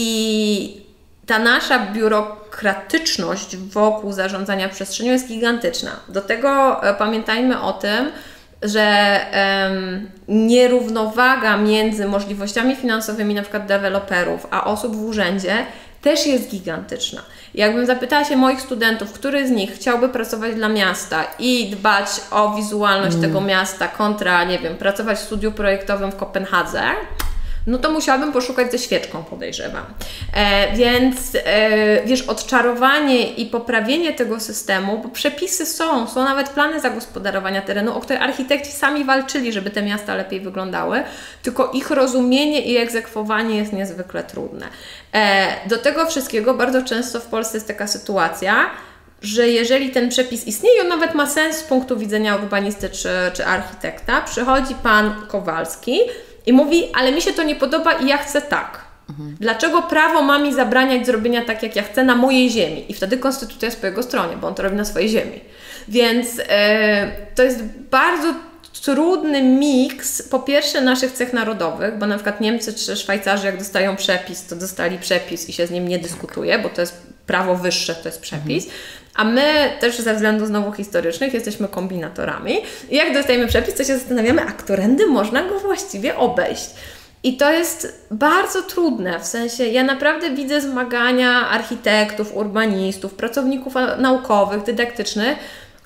I ta nasza biurokratyczność wokół zarządzania przestrzenią jest gigantyczna. Do tego e, pamiętajmy o tym, że um, nierównowaga między możliwościami finansowymi na przykład deweloperów, a osób w urzędzie też jest gigantyczna. Jakbym zapytała się moich studentów, który z nich chciałby pracować dla miasta i dbać o wizualność mm. tego miasta kontra, nie wiem, pracować w studiu projektowym w Kopenhadze, no to musiałabym poszukać ze świeczką, podejrzewam. E, więc e, wiesz, odczarowanie i poprawienie tego systemu, bo przepisy są, są nawet plany zagospodarowania terenu, o które architekci sami walczyli, żeby te miasta lepiej wyglądały, tylko ich rozumienie i egzekwowanie jest niezwykle trudne. E, do tego wszystkiego bardzo często w Polsce jest taka sytuacja, że jeżeli ten przepis istnieje, on nawet ma sens z punktu widzenia urbanisty czy, czy architekta, przychodzi pan Kowalski i mówi, ale mi się to nie podoba i ja chcę tak. Mhm. Dlaczego prawo ma mi zabraniać zrobienia tak, jak ja chcę na mojej ziemi? I wtedy konstytucja jest po jego stronie, bo on to robi na swojej ziemi. Więc yy, to jest bardzo trudny miks, po pierwsze naszych cech narodowych, bo na przykład Niemcy czy Szwajcarzy, jak dostają przepis, to dostali przepis i się z nim nie dyskutuje, bo to jest prawo wyższe, to jest przepis. Mhm. A my też ze względów znowu historycznych jesteśmy kombinatorami i jak dostajemy przepis, to się zastanawiamy, a którędy można go właściwie obejść. I to jest bardzo trudne, w sensie ja naprawdę widzę zmagania architektów, urbanistów, pracowników naukowych, dydaktycznych,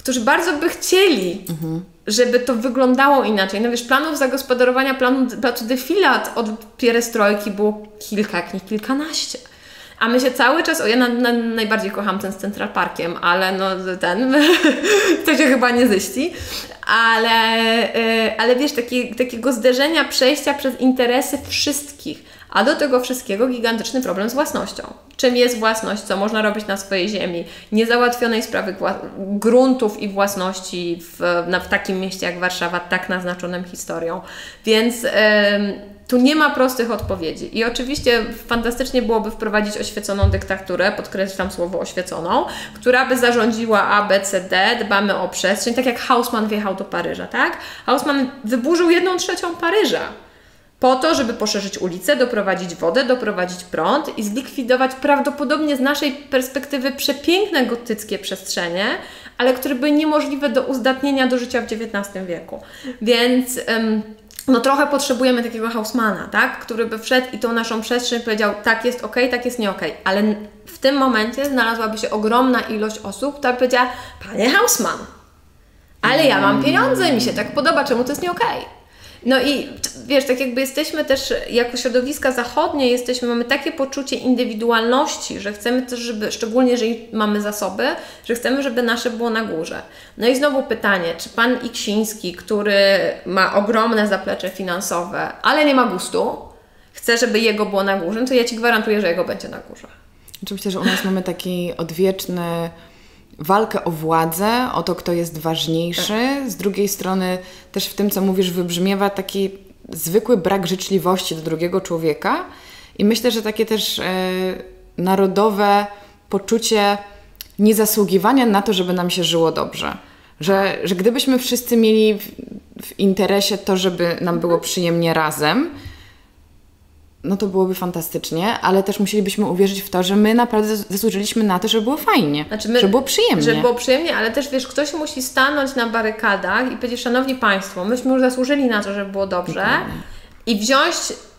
którzy bardzo by chcieli, mhm. żeby to wyglądało inaczej. No wiesz, planów zagospodarowania planu, placu Defilat od pierestrojki było kilka, jak nie kilkanaście. A my się cały czas, o ja na, na, najbardziej kocham ten z Central Parkiem, ale no ten, to się chyba nie ziści, ale, yy, ale wiesz, taki, takiego zderzenia, przejścia przez interesy wszystkich, a do tego wszystkiego gigantyczny problem z własnością. Czym jest własność, co można robić na swojej ziemi, niezałatwionej sprawy gruntów i własności w, na, w takim mieście jak Warszawa, tak naznaczonym historią. Więc yy, tu nie ma prostych odpowiedzi. I oczywiście fantastycznie byłoby wprowadzić oświeconą dyktaturę, podkreślam słowo oświeconą, która by zarządziła A, B, C, D, dbamy o przestrzeń, tak jak Haussmann wjechał do Paryża, tak? Haussmann wyburzył jedną trzecią Paryża po to, żeby poszerzyć ulicę, doprowadzić wodę, doprowadzić prąd i zlikwidować prawdopodobnie z naszej perspektywy przepiękne gotyckie przestrzenie, ale które były niemożliwe do uzdatnienia do życia w dziewiętnastym wieku. Więc ym, no trochę potrzebujemy takiego Haussmanna, tak? Który by wszedł i tą naszą przestrzeń powiedział, tak jest okej, tak jest nie okej. Ale w tym momencie znalazłaby się ogromna ilość osób, która by powiedziała, panie Haussmann, ale ja mam pieniądze i mi się tak podoba, czemu to jest nie okej? No i wiesz, tak jakby jesteśmy też, jako środowiska zachodnie, jesteśmy, mamy takie poczucie indywidualności, że chcemy też, żeby, szczególnie jeżeli mamy zasoby, że chcemy, żeby nasze było na górze. No i znowu pytanie, czy pan Iksiński, który ma ogromne zaplecze finansowe, ale nie ma gustu, chce, żeby jego było na górze, to ja Ci gwarantuję, że jego będzie na górze. Oczywiście, że u nas mamy taki odwieczny walkę o władzę, o to, kto jest ważniejszy. Z drugiej strony też w tym, co mówisz, wybrzmiewa taki zwykły brak życzliwości do drugiego człowieka i myślę, że takie też e, narodowe poczucie niezasługiwania na to, żeby nam się żyło dobrze. Że, że gdybyśmy wszyscy mieli w, w interesie to, żeby nam było przyjemnie razem, no to byłoby fantastycznie, ale też musielibyśmy uwierzyć w to, że my naprawdę zasłużyliśmy na to, żeby było fajnie, znaczy my, żeby było przyjemnie. Żeby było przyjemnie, ale też wiesz, ktoś musi stanąć na barykadach i powiedzieć, szanowni Państwo, myśmy już zasłużyli na to, żeby było dobrze Dokładnie. I wziąć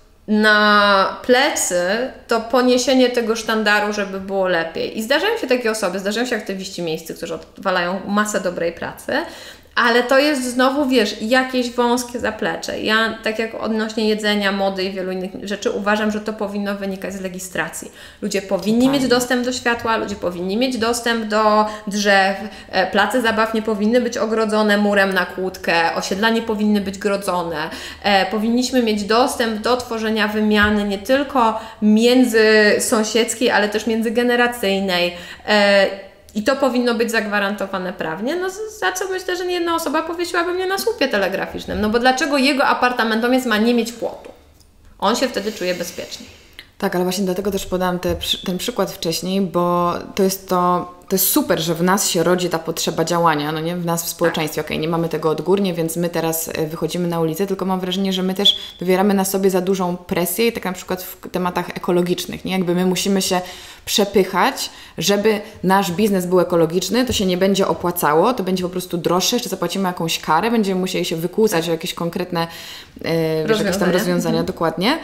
na plecy to poniesienie tego sztandaru, żeby było lepiej. I zdarzają się takie osoby, zdarzają się aktywiści miejscy, którzy odwalają masę dobrej pracy, ale to jest znowu, wiesz, jakieś wąskie zaplecze. Ja, tak jak odnośnie jedzenia, mody i wielu innych rzeczy, uważam, że to powinno wynikać z legislacji. Ludzie powinni Totalnie. mieć dostęp do światła, ludzie powinni mieć dostęp do drzew, place zabaw nie powinny być ogrodzone murem na kłódkę, osiedla nie powinny być grodzone. E, powinniśmy mieć dostęp do tworzenia wymiany nie tylko międzysąsiedzkiej, ale też międzygeneracyjnej. E, I to powinno być zagwarantowane prawnie, no za co myślę, że nie jedna osoba powiesiłaby mnie na słupie telegraficznym. No bo dlaczego jego apartamentowiec ma nie mieć płotu? On się wtedy czuje bezpiecznie. Tak, ale właśnie dlatego też podałam te, ten przykład wcześniej, bo to jest to, to jest super, że w nas się rodzi ta potrzeba działania, no nie? W nas w społeczeństwie. Okej, okay, nie mamy tego odgórnie, więc my teraz wychodzimy na ulicę, tylko mam wrażenie, że my też wywieramy na sobie za dużą presję, tak na przykład w tematach ekologicznych, nie? Jakby my musimy się przepychać, żeby nasz biznes był ekologiczny, to się nie będzie opłacało, to będzie po prostu droższe, jeszcze zapłacimy jakąś karę, będziemy musieli się wykłócać o jakieś konkretne e, wiesz, jakieś tam rozwiązania, mhm. dokładnie.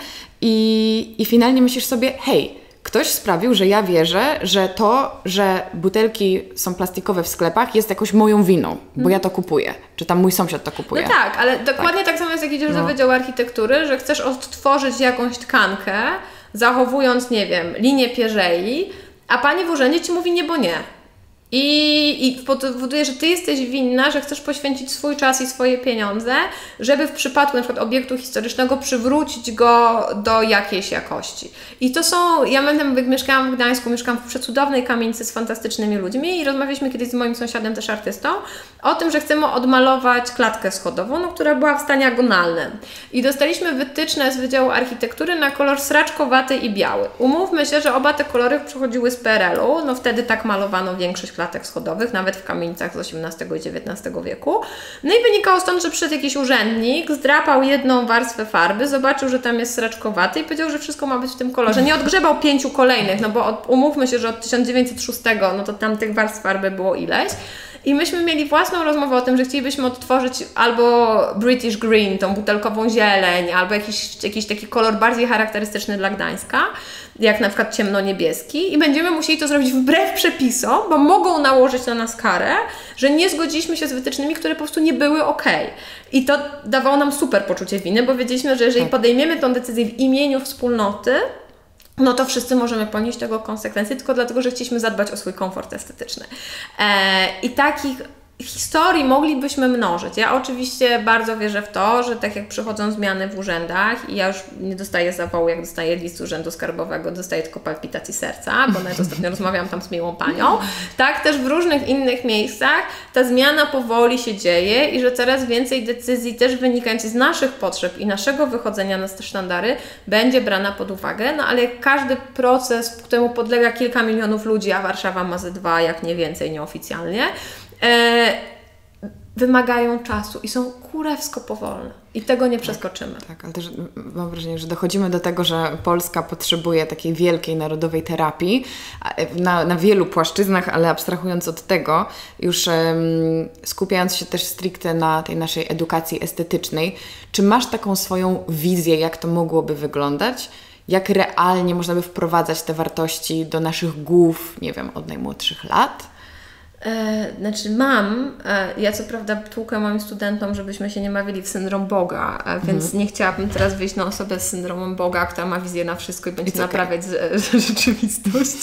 I, I finalnie myślisz sobie, hej, ktoś sprawił, że ja wierzę, że to, że butelki są plastikowe w sklepach jest jakoś moją winą, bo ja to kupuję. Czy tam mój sąsiad to kupuje. No tak, ale dokładnie tak, tak samo jest jak idziesz no. do Wydziału Architektury, że chcesz odtworzyć jakąś tkankę, zachowując, nie wiem, linię pierzei, a pani w urzędzie Ci mówi nie, bo nie. I, I powoduje, że Ty jesteś winna, że chcesz poświęcić swój czas i swoje pieniądze, żeby w przypadku na przykład obiektu historycznego przywrócić go do jakiejś jakości. I to są, ja pamiętam, jak mieszkałam w Gdańsku, mieszkałam w przecudownej kamienicy z fantastycznymi ludźmi i rozmawialiśmy kiedyś z moim sąsiadem, też artystą, o tym, że chcemy odmalować klatkę schodową, no, która była w stanie agonalnym. I dostaliśmy wytyczne z Wydziału Architektury na kolor sraczkowaty i biały. Umówmy się, że oba te kolory przychodziły z P R L u, no wtedy tak malowano większość klatek schodowych, nawet w kamienicach z osiemnastego i dziewiętnastego wieku. No i wynikało stąd, że przyszedł jakiś urzędnik, zdrapał jedną warstwę farby, zobaczył, że tam jest sraczkowaty i powiedział, że wszystko ma być w tym kolorze. Nie odgrzebał pięciu kolejnych, no bo od, umówmy się, że od tysiąc dziewięćset szóstego, no to tam tych warstw farby było ileś. I myśmy mieli własną rozmowę o tym, że chcielibyśmy odtworzyć albo British Green, tą butelkową zieleń, albo jakiś, jakiś taki kolor bardziej charakterystyczny dla Gdańska, jak na przykład ciemno-niebieski, i będziemy musieli to zrobić wbrew przepisom, bo mogą nałożyć na nas karę, że nie zgodziliśmy się z wytycznymi, które po prostu nie były okej. I to dawało nam super poczucie winy, bo wiedzieliśmy, że jeżeli podejmiemy tę decyzję w imieniu wspólnoty, no to wszyscy możemy ponieść tego konsekwencje, tylko dlatego, że chcieliśmy zadbać o swój komfort estetyczny. E, I takich historii moglibyśmy mnożyć. Ja oczywiście bardzo wierzę w to, że tak jak przychodzą zmiany w urzędach i ja już nie dostaję zawału, jak dostaję list z Urzędu Skarbowego, dostaję tylko palpitacji serca, bo nawet ostatnio rozmawiałam tam z miłą panią, tak też w różnych innych miejscach ta zmiana powoli się dzieje i że coraz więcej decyzji też wynikających z naszych potrzeb i naszego wychodzenia na te sztandary będzie brana pod uwagę, no ale każdy proces, któremu podlega kilka milionów ludzi, a Warszawa ma ze dwa, jak nie więcej nieoficjalnie, E, wymagają czasu i są kurewsko powolne i tego nie przeskoczymy. Tak, tak, ale też mam wrażenie, że dochodzimy do tego, że Polska potrzebuje takiej wielkiej narodowej terapii na, na wielu płaszczyznach, ale abstrahując od tego, już um, skupiając się też stricte na tej naszej edukacji estetycznej, czy masz taką swoją wizję, jak to mogłoby wyglądać? Jak realnie można by wprowadzać te wartości do naszych głów, nie wiem, od najmłodszych lat? E, znaczy mam, e, ja co prawda tłukę moim studentom, żebyśmy się nie bawili w syndrom Boga, e, więc mm. nie chciałabym teraz wyjść na osobę z syndromem Boga, która ma wizję na wszystko i będzie It's naprawiać okay. z, z, rzeczywistość.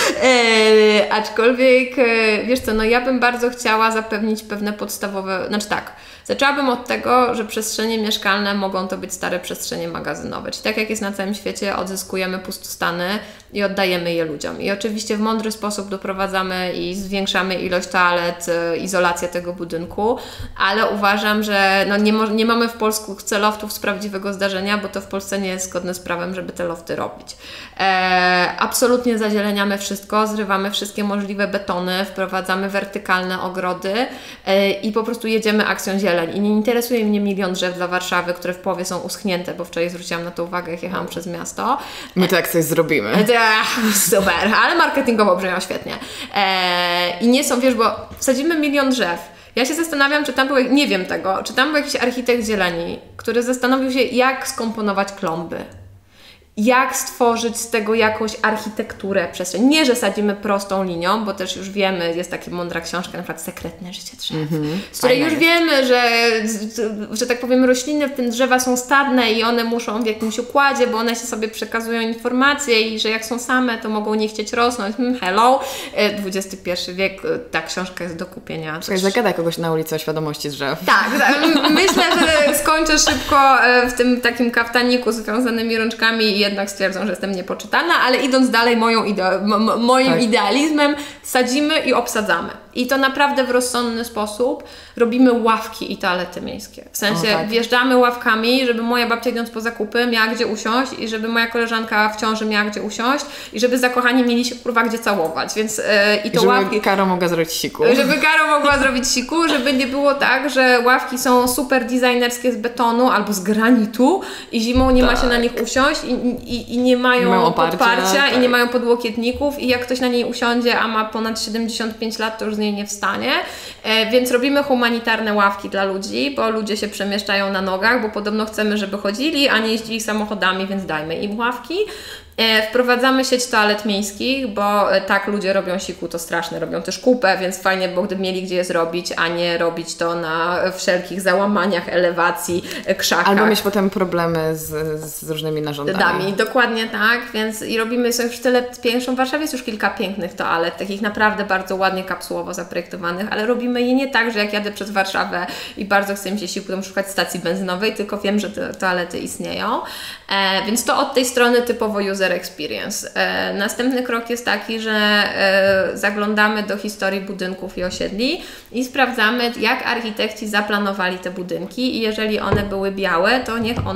E, aczkolwiek, e, wiesz co, no ja bym bardzo chciała zapewnić pewne podstawowe, znaczy tak, zaczęłabym od tego, że przestrzenie mieszkalne mogą to być stare przestrzenie magazynowe. Czyli tak jak jest na całym świecie, odzyskujemy pustostany i oddajemy je ludziom. I oczywiście w mądry sposób doprowadzamy i zwiększamy ilość toalet, izolację tego budynku, ale uważam, że no nie, mo- nie mamy w Polsce loftów z prawdziwego zdarzenia, bo to w Polsce nie jest zgodne z prawem, żeby te lofty robić. E, absolutnie zazieleniamy wszystko, zrywamy wszystkie możliwe betony, wprowadzamy wertykalne ogrody e, i po prostu jedziemy akcją zieleń. I nie interesuje mnie milion drzew dla Warszawy, które w połowie są uschnięte, bo wczoraj zwróciłam na to uwagę, jak jechałam przez miasto. My to jak coś zrobimy. E, super, ale marketingowo brzmią świetnie. E, I nie są, wiesz, bo wsadzimy milion drzew. Ja się zastanawiam, czy tam był, nie wiem tego, czy tam był jakiś architekt zieleni, który zastanowił się, jak skomponować klomby. Jak stworzyć z tego jakąś architekturę przestrzeń. Nie, że sadzimy prostą linią, bo też już wiemy, jest taka mądra książka, na przykład Sekretne życie drzew, mm-hmm. z której już wiemy, że, że tak powiem, rośliny, w tym drzewa są stadne i one muszą w jakimś układzie, bo one się sobie przekazują informacje i że jak są same, to mogą nie chcieć rosnąć. Hmm, hello, dwudziesty pierwszy wiek, ta książka jest do kupienia. Czekaj, zagadaj kogoś na ulicy o świadomości drzew. Tak, tak, myślę, że skończę szybko w tym takim kaftaniku z związanymi rączkami i jednak stwierdzą, że jestem niepoczytana, ale idąc dalej moją idea, m- moim tak. idealizmem, sadzimy i obsadzamy. I to naprawdę w rozsądny sposób robimy ławki i toalety miejskie. W sensie o, tak. wjeżdżamy ławkami, żeby moja babcia idąc po zakupy miała gdzie usiąść i żeby moja koleżanka w ciąży miała gdzie usiąść i żeby zakochani mieli się kurwa gdzie całować. Więc yy, i to żeby ławki... Żeby Karo mogła zrobić siku. Żeby Karo mogła zrobić siku, żeby nie było tak, że ławki są super designerskie z betonu albo z granitu i zimą nie tak. ma się na nich usiąść i, i, i nie mają, nie mają oparcia, podparcia tak. i nie mają podłokietników i jak ktoś na niej usiądzie, a ma ponad siedemdziesiąt pięć lat, to już z niej nie wstanie. E, więc robimy humanitarne ławki dla ludzi, bo ludzie się przemieszczają na nogach, bo podobno chcemy, żeby chodzili, a nie jeździli samochodami, więc dajmy im ławki. E, wprowadzamy sieć toalet miejskich, bo e, tak ludzie robią siku, to straszne, robią też kupę, więc fajnie, bo gdyby mieli gdzie je zrobić, a nie robić to na wszelkich załamaniach, elewacji, e, krzakach. Albo mieć potem problemy z, z różnymi narządami. Dami, dokładnie tak, więc i robimy sobie już tyle pięknych, w Warszawie jest już kilka pięknych toalet, takich naprawdę bardzo ładnie kapsułowo zaprojektowanych, ale robimy je nie tak, że jak jadę przez Warszawę i bardzo chcę mi się siku, to muszę szukać stacji benzynowej, tylko wiem, że te toalety istnieją, e, więc to od tej strony typowo user experience. E, następny krok jest taki, że e, zaglądamy do historii budynków i osiedli i sprawdzamy, jak architekci zaplanowali te budynki i jeżeli one były białe, to niech one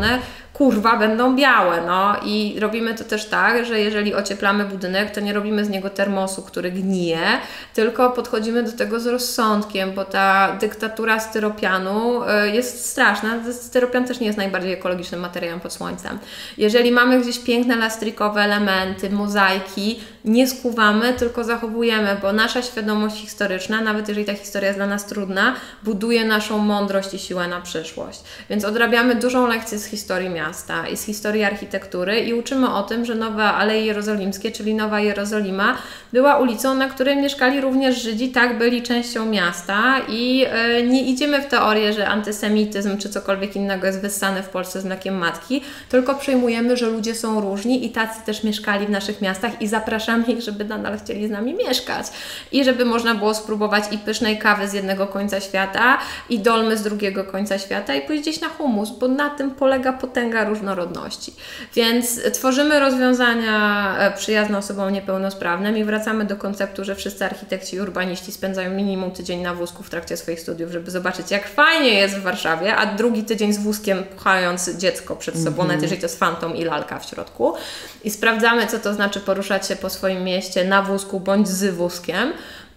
kurwa będą białe, no i robimy to też tak, że jeżeli ocieplamy budynek, to nie robimy z niego termosu, który gnije, tylko podchodzimy do tego z rozsądkiem, bo ta dyktatura styropianu jest straszna. Styropian też nie jest najbardziej ekologicznym materiałem pod słońcem. Jeżeli mamy gdzieś piękne lastrikowe elementy, mozaiki, nie skuwamy, tylko zachowujemy, bo nasza świadomość historyczna, nawet jeżeli ta historia jest dla nas trudna, buduje naszą mądrość i siłę na przyszłość. Więc odrabiamy dużą lekcję z historii miasta i z historii architektury i uczymy o tym, że nowe Aleje Jerozolimskie, czyli Nowa Jerozolima, była ulicą, na której mieszkali również Żydzi, tak, byli częścią miasta i yy, nie idziemy w teorię, że antysemityzm czy cokolwiek innego jest wyssane w Polsce znakiem matki, tylko przyjmujemy, że ludzie są różni i tacy też mieszkali w naszych miastach i zapraszamy ich, żeby nadal chcieli z nami mieszkać i żeby można było spróbować i pysznej kawy z jednego końca świata i dolmy z drugiego końca świata i pójść gdzieś na humus, bo na tym polega potęga różnorodności. Więc tworzymy rozwiązania przyjazne osobom niepełnosprawnym i wracamy do konceptu, że wszyscy architekci i urbaniści spędzają minimum tydzień na wózku w trakcie swoich studiów, żeby zobaczyć, jak fajnie jest w Warszawie, a drugi tydzień z wózkiem pchając dziecko przed sobą, mm-hmm. nawet jeżeli to jest fantom i lalka w środku. I sprawdzamy, co to znaczy poruszać się po swoim mieście na wózku bądź z wózkiem.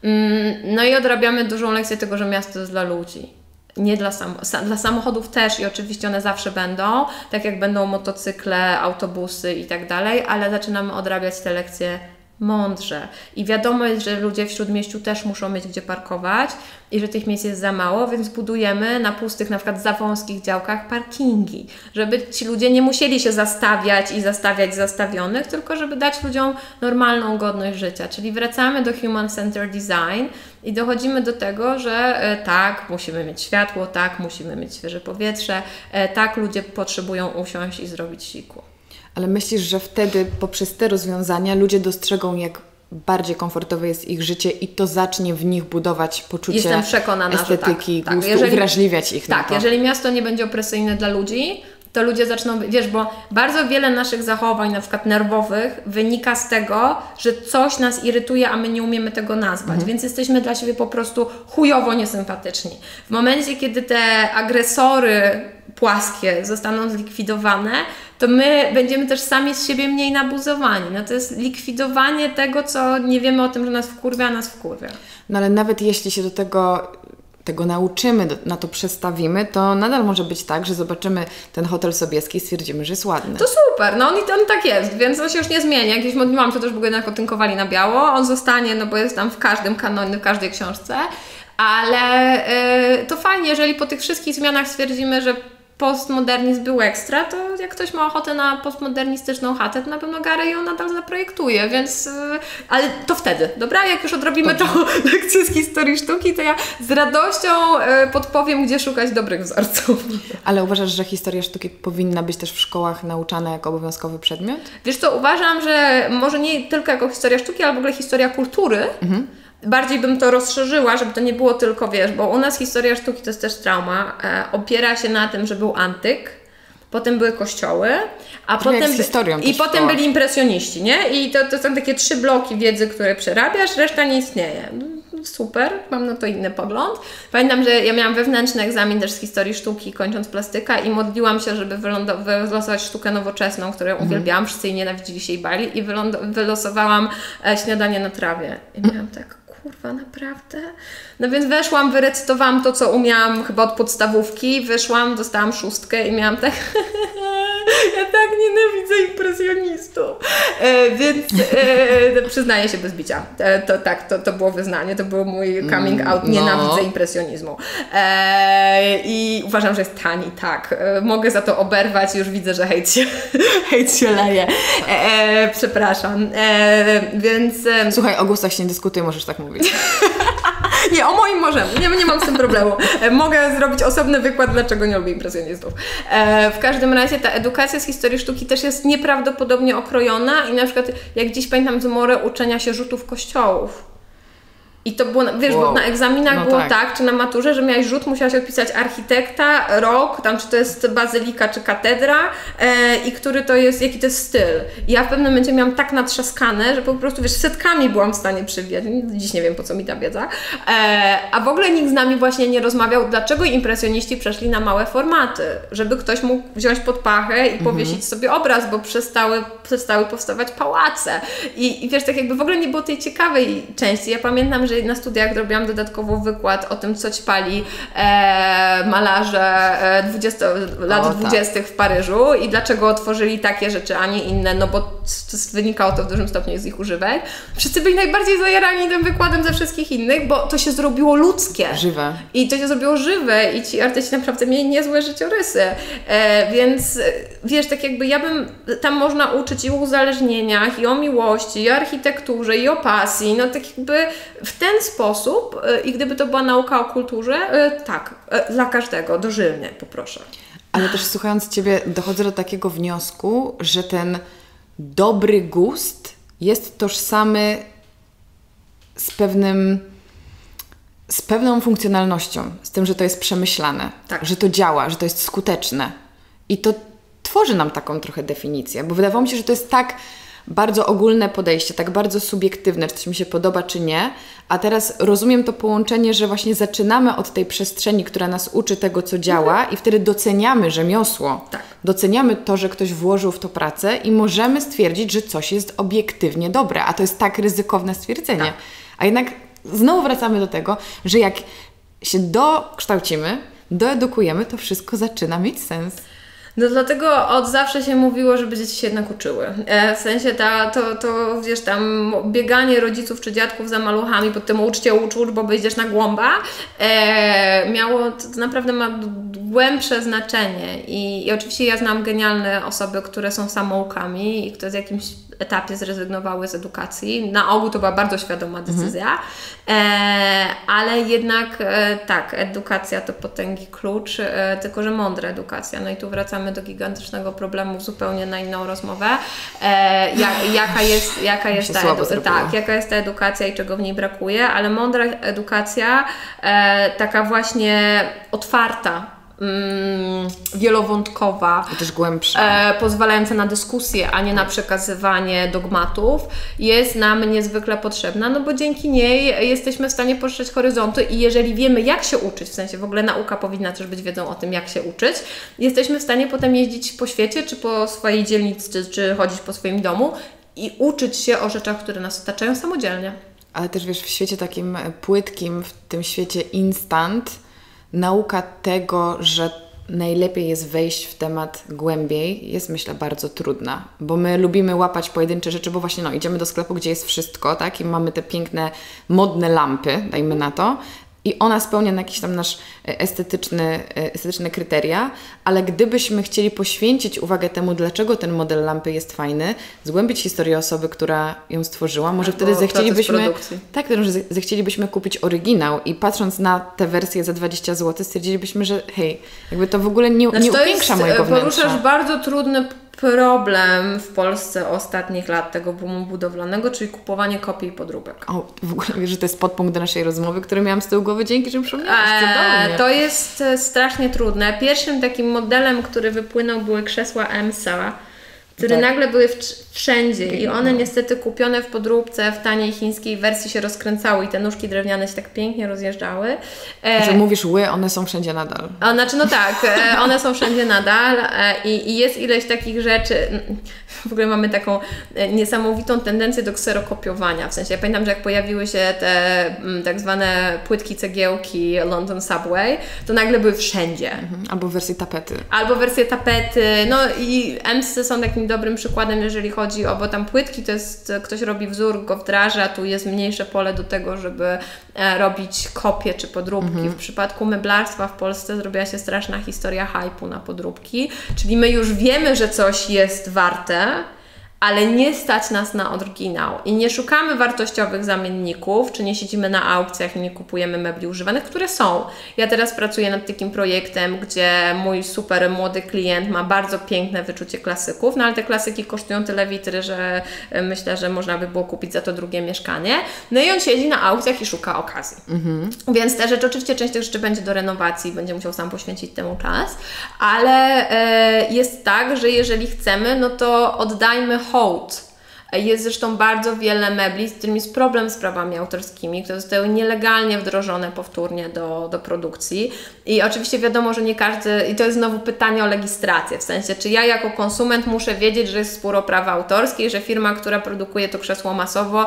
No i odrabiamy dużą lekcję tego, że miasto jest dla ludzi. Nie dla, sam, dla samochodów też i oczywiście one zawsze będą, tak jak będą motocykle, autobusy i tak dalej, ale zaczynamy odrabiać te lekcje mądrze. I wiadomo jest, że ludzie w Śródmieściu też muszą mieć gdzie parkować i że tych miejsc jest za mało, więc budujemy na pustych, na przykład za wąskich działkach parkingi, żeby ci ludzie nie musieli się zastawiać i zastawiać zastawionych, tylko żeby dać ludziom normalną godność życia. Czyli wracamy do human-centered design i dochodzimy do tego, że e, tak, musimy mieć światło, tak, musimy mieć świeże powietrze, e, tak, ludzie potrzebują usiąść i zrobić siku. Ale myślisz, że wtedy poprzez te rozwiązania ludzie dostrzegą, jak bardziej komfortowe jest ich życie i to zacznie w nich budować poczucie Jestem przekonana, estetyki, że tak, gustu, tak. Jeżeli, uwrażliwiać ich tak, na to. jeżeli miasto nie będzie opresyjne dla ludzi, to ludzie zaczną, wiesz, bo bardzo wiele naszych zachowań, na przykład nerwowych, wynika z tego, że coś nas irytuje, a my nie umiemy tego nazwać, mhm. więc jesteśmy dla siebie po prostu chujowo niesympatyczni. W momencie, kiedy te agresory płaskie zostaną zlikwidowane, to my będziemy też sami z siebie mniej nabuzowani. No to jest likwidowanie tego, co nie wiemy o tym, że nas wkurwia, a nas wkurwia. No ale nawet jeśli się do tego... tego nauczymy, na to przestawimy, to nadal może być tak, że zobaczymy ten hotel Sobieski i stwierdzimy, że jest ładny. To super, no on, on tak jest, więc on się już nie zmienia. Jakieś modliłam, to też by go jednak otynkowali na biało. On zostanie, no bo jest tam w każdym kanonie, w każdej książce, ale yy, to fajnie, jeżeli po tych wszystkich zmianach stwierdzimy, że postmodernizm był ekstra, to jak ktoś ma ochotę na postmodernistyczną chatę, to na pewno Gary ją nadal zaprojektuje, więc... Yy, ale to wtedy, dobra? Jak już odrobimy tą lekcję z historii sztuki, to ja z radością yy, podpowiem, gdzie szukać dobrych wzorców. Ale uważasz, że historia sztuki powinna być też w szkołach nauczana jako obowiązkowy przedmiot? Wiesz co, uważam, że może nie tylko jako historia sztuki, ale w ogóle historia kultury. Mhm. Bardziej bym to rozszerzyła, żeby to nie było tylko, wiesz, bo u nas historia sztuki to jest też trauma. E, opiera się na tym, że był antyk, potem były kościoły, a Trochę potem z historią i potem byli impresjoniści, nie? I to, to są takie trzy bloki wiedzy, które przerabiasz, reszta nie istnieje. Super, mam na to inny pogląd. Pamiętam, że ja miałam wewnętrzny egzamin też z historii sztuki, kończąc plastyka i modliłam się, żeby wylądo- wylosować sztukę nowoczesną, którą mhm. uwielbiałam, wszyscy jej nienawidzili się i bali i wylądo- wylosowałam e, śniadanie na trawie. I miałam tak, kurwa, naprawdę? No więc weszłam, wyrecytowałam to, co umiałam chyba od podstawówki, wyszłam, dostałam szóstkę i miałam tak... Ja tak nienawidzę impresjonistów. E, więc e, przyznaję się bez bicia. E, to tak, to, to było wyznanie, to był mój coming out. Nienawidzę no. impresjonizmu. E, I uważam, że jest tani, tak. E, mogę za to oberwać, już widzę, że hejt się, hejt się leje. E, e, przepraszam. E, więc... E, Słuchaj, o gustach się nie dyskutuje, możesz tak mówić. Nie, o moim możemy. Nie, nie mam z tym problemu. E, mogę zrobić osobny wykład, dlaczego nie lubię impresjonistów. E, w każdym razie ta edukacja z historii sztuki też jest nieprawdopodobnie okrojona i na przykład jak dziś pamiętam z Morę uczenia się rzutów kościołów. I to było, wiesz, wow. bo na egzaminach no było tak. tak, czy na maturze, że miałeś rzut, musiałaś odpisać architekta, rok, tam czy to jest bazylika, czy katedra e, i który to jest, jaki to jest styl. I ja w pewnym momencie miałam tak natrzaskane, że po prostu, wiesz, setkami byłam w stanie przybijać. Dziś nie wiem, po co mi ta wiedza. E, a w ogóle nikt z nami właśnie nie rozmawiał, dlaczego impresjoniści przeszli na małe formaty. Żeby ktoś mógł wziąć pod pachę i powiesić mhm. sobie obraz, bo przestały, przestały powstawać pałace. I, I wiesz, tak jakby w ogóle nie było tej ciekawej części. Ja pamiętam, że na studiach robiłam dodatkowo wykład o tym, co ćpali e, malarze e, dwudziestu, lat o, dwudziestych tak. w Paryżu i dlaczego otworzyli takie rzeczy, a nie inne, no bo to wynikało to w dużym stopniu z ich używek. Wszyscy byli najbardziej zajarani tym wykładem ze wszystkich innych, bo to się zrobiło ludzkie. Żywe. I to się zrobiło żywe i ci artyści naprawdę mieli niezłe życiorysy. E, więc wiesz, tak jakby ja bym, tam można uczyć i o uzależnieniach, i o miłości, i o architekturze, i o pasji, no tak jakby w ten sposób i gdyby to była nauka o kulturze, tak, dla każdego, dożylnie, poproszę. Ale też słuchając Ciebie dochodzę do takiego wniosku, że ten dobry gust jest tożsamy z pewnym, z pewną funkcjonalnością, z tym, że to jest przemyślane, tak. że to działa, że to jest skuteczne. I to tworzy nam taką trochę definicję, bo wydawało mi się, że to jest tak bardzo ogólne podejście, tak bardzo subiektywne, czy coś mi się podoba, czy nie, a teraz rozumiem to połączenie, że właśnie zaczynamy od tej przestrzeni, która nas uczy tego, co działa mhm. i wtedy doceniamy rzemiosło, tak. doceniamy to, że ktoś włożył w to pracę i możemy stwierdzić, że coś jest obiektywnie dobre, a to jest tak ryzykowne stwierdzenie. Tak. A jednak znowu wracamy do tego, że jak się dokształcimy, doedukujemy, to wszystko zaczyna mieć sens. No dlatego od zawsze się mówiło, żeby dzieci się jednak uczyły. E, w sensie ta, to, to, wiesz, tam bieganie rodziców czy dziadków za maluchami pod tym uczcie, ucz, ucz, bo wyjdziesz na głąba, e, miało, to, to naprawdę ma głębsze znaczenie. I, I oczywiście ja znam genialne osoby, które są samoukami i które w jakimś etapie zrezygnowały z edukacji. Na ogół to była bardzo świadoma decyzja, mhm. e, ale jednak e, tak, edukacja to potęgi klucz, e, tylko że mądra edukacja. No i tu wracamy do gigantycznego problemu zupełnie na inną rozmowę. E, jak, jaka jest, jaka jest ta edu- tak, jaka jest ta edukacja i czego w niej brakuje, ale mądra edukacja, e, taka właśnie otwarta, Mm, wielowątkowa, też głębsza, e, pozwalająca na dyskusję, a nie na przekazywanie dogmatów, jest nam niezwykle potrzebna, no bo dzięki niej jesteśmy w stanie poszerzyć horyzonty i jeżeli wiemy, jak się uczyć, w sensie w ogóle nauka powinna też być wiedzą o tym, jak się uczyć, jesteśmy w stanie potem jeździć po świecie, czy po swojej dzielnicy, czy, czy chodzić po swoim domu i uczyć się o rzeczach, które nas otaczają samodzielnie. Ale też wiesz, w świecie takim płytkim, w tym świecie instant, nauka tego, że najlepiej jest wejść w temat głębiej, jest myślę bardzo trudna, bo my lubimy łapać pojedyncze rzeczy, bo właśnie no, idziemy do sklepu, gdzie jest wszystko, tak, i mamy te piękne, modne lampy, dajmy na to, i ona spełnia na jakiś tam nasz estetyczny, estetyczne kryteria, ale gdybyśmy chcieli poświęcić uwagę temu, dlaczego ten model lampy jest fajny, zgłębić historię osoby, która ją stworzyła, może wtedy zechcielibyśmy, tak, że zechcielibyśmy kupić oryginał i patrząc na tę wersję za dwadzieścia złotych stwierdzilibyśmy, że hej, jakby to w ogóle nie, znaczy, nie upiększa mojego wnętrza. Poruszasz bardzo trudny problem w Polsce ostatnich lat tego boomu budowlanego, czyli kupowanie kopii i podróbek. O, w ogóle wiesz, że to jest podpunkt do naszej rozmowy, który miałam z tyłu głowy, dzięki, że przypomniałaś. Eee, to jest strasznie trudne. Pierwszym takim modelem, który wypłynął, były krzesła EMSA, które tak. nagle były w, wszędzie i one niestety kupione w podróbce w taniej chińskiej wersji się rozkręcały i te nóżki drewniane się tak pięknie rozjeżdżały. E, że mówisz ły, one są wszędzie nadal. A, znaczy no tak, e, one są wszędzie nadal e, i, i jest ileś takich rzeczy. W ogóle mamy taką niesamowitą tendencję do kserokopiowania. W sensie ja pamiętam, że jak pojawiły się te m, tak zwane płytki cegiełki London Subway, to nagle były wszędzie. Mhm. Albo wersje tapety. Albo wersje tapety. No i EMSy są takim dobrym przykładem, jeżeli chodzi o, bo tam płytki to jest, ktoś robi wzór, go wdraża, tu jest mniejsze pole do tego, żeby e, robić kopie czy podróbki. Mhm. W przypadku meblarstwa w Polsce zrobiła się straszna historia hype'u na podróbki, czyli my już wiemy, że coś jest warte, ale nie stać nas na oryginał i nie szukamy wartościowych zamienników, czy nie siedzimy na aukcjach i nie kupujemy mebli używanych, które są. Ja teraz pracuję nad takim projektem, gdzie mój super młody klient ma bardzo piękne wyczucie klasyków, no ale te klasyki kosztują tyle witry, że myślę, że można by było kupić za to drugie mieszkanie. No i on siedzi na aukcjach i szuka okazji. Mhm. Więc te rzeczy, oczywiście część tych rzeczy będzie do renowacji, będzie musiał sam poświęcić temu czas, ale e, jest tak, że jeżeli chcemy, no to oddajmy hołd. Jest zresztą bardzo wiele mebli, z którymi jest problem z prawami autorskimi, które zostały nielegalnie wdrożone powtórnie do, do produkcji. I oczywiście wiadomo, że nie każdy, i to jest znowu pytanie o legislację, w sensie, czy ja jako konsument muszę wiedzieć, że jest spór o prawa autorskie i że firma, która produkuje to krzesło masowo,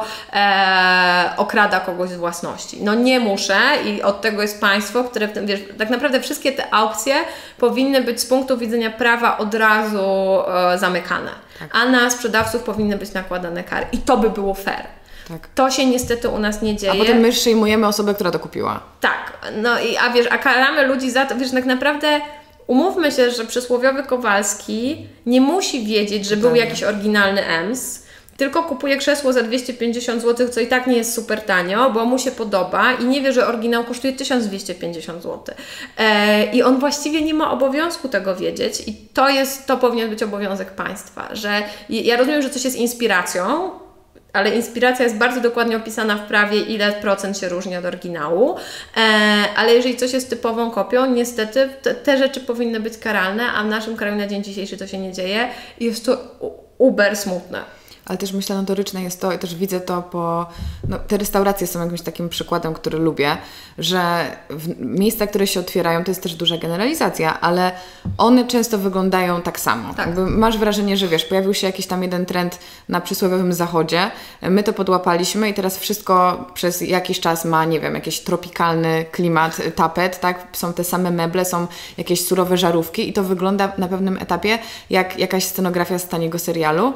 e, okrada kogoś z własności. No nie muszę i od tego jest państwo, które w tym, wiesz, tak naprawdę wszystkie te aukcje powinny być z punktu widzenia prawa od razu e, zamykane. Tak. A na sprzedawców powinny być nakładane kary. I to by było fair. Tak. To się niestety u nas nie dzieje. A potem my szejmujemy osobę, która to kupiła. Tak. No i a wiesz, a karamy ludzi za to, wiesz, tak naprawdę umówmy się, że przysłowiowy Kowalski nie musi wiedzieć, że Totalnie. Był jakiś oryginalny E M S, tylko kupuje krzesło za dwieście pięćdziesiąt złotych, co i tak nie jest super tanio, bo mu się podoba i nie wie, że oryginał kosztuje tysiąc dwieście pięćdziesiąt złotych. E, I on właściwie nie ma obowiązku tego wiedzieć i to jest, to powinien być obowiązek państwa, że ja rozumiem, że coś jest inspiracją, ale inspiracja jest bardzo dokładnie opisana w prawie, ile procent się różni od oryginału, e, ale jeżeli coś jest typową kopią, niestety te, te rzeczy powinny być karalne, a w naszym kraju na dzień dzisiejszy to się nie dzieje i jest to uber smutne. Ale też myślę notoryczne jest to i też widzę to po... No, te restauracje są jakimś takim przykładem, który lubię, że w miejsca, które się otwierają, to jest też duża generalizacja, ale one często wyglądają tak samo. Tak. Jakby masz wrażenie, że wiesz, pojawił się jakiś tam jeden trend na przysłowiowym zachodzie, my to podłapaliśmy i teraz wszystko przez jakiś czas ma, nie wiem, jakiś tropikalny klimat, tapet, tak? Są te same meble, są jakieś surowe żarówki i to wygląda na pewnym etapie jak jakaś scenografia z taniego serialu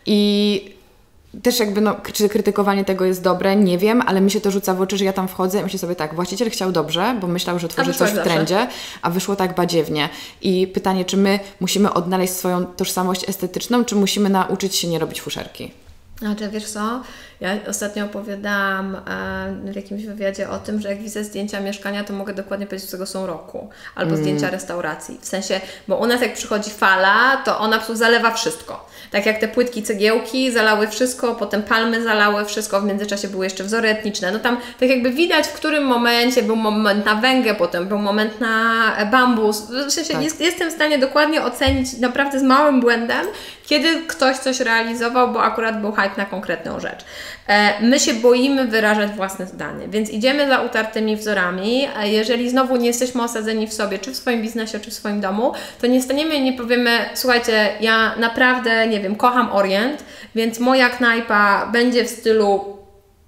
i też jakby, no, czy krytykowanie tego jest dobre, nie wiem, ale mi się to rzuca w oczy, że ja tam wchodzę i myślę sobie tak, właściciel chciał dobrze, bo myślał, że tworzy coś w trendzie, a wyszło tak badziewnie. I pytanie, czy my musimy odnaleźć swoją tożsamość estetyczną, czy musimy nauczyć się nie robić fuszerki? Znaczy, wiesz co, ja ostatnio opowiadałam e, w jakimś wywiadzie o tym, że jak widzę zdjęcia mieszkania, to mogę dokładnie powiedzieć, z tego są roku. Albo mm. zdjęcia restauracji. W sensie, bo u nas jak przychodzi fala, to ona po prostu zalewa wszystko. Tak jak te płytki cegiełki zalały wszystko, potem palmy zalały wszystko, w międzyczasie były jeszcze wzory etniczne. No tam tak jakby widać, w którym momencie był moment na węgę, potem był moment na bambus. W sensie tak. jest, jestem w stanie dokładnie ocenić naprawdę z małym błędem, kiedy ktoś coś realizował, bo akurat był hype na konkretną rzecz. My się boimy wyrażać własne zdanie, więc idziemy za utartymi wzorami. Jeżeli znowu nie jesteśmy osadzeni w sobie, czy w swoim biznesie, czy w swoim domu, to nie staniemy i nie powiemy, słuchajcie, ja naprawdę, nie wiem, kocham Orient, więc moja knajpa będzie w stylu,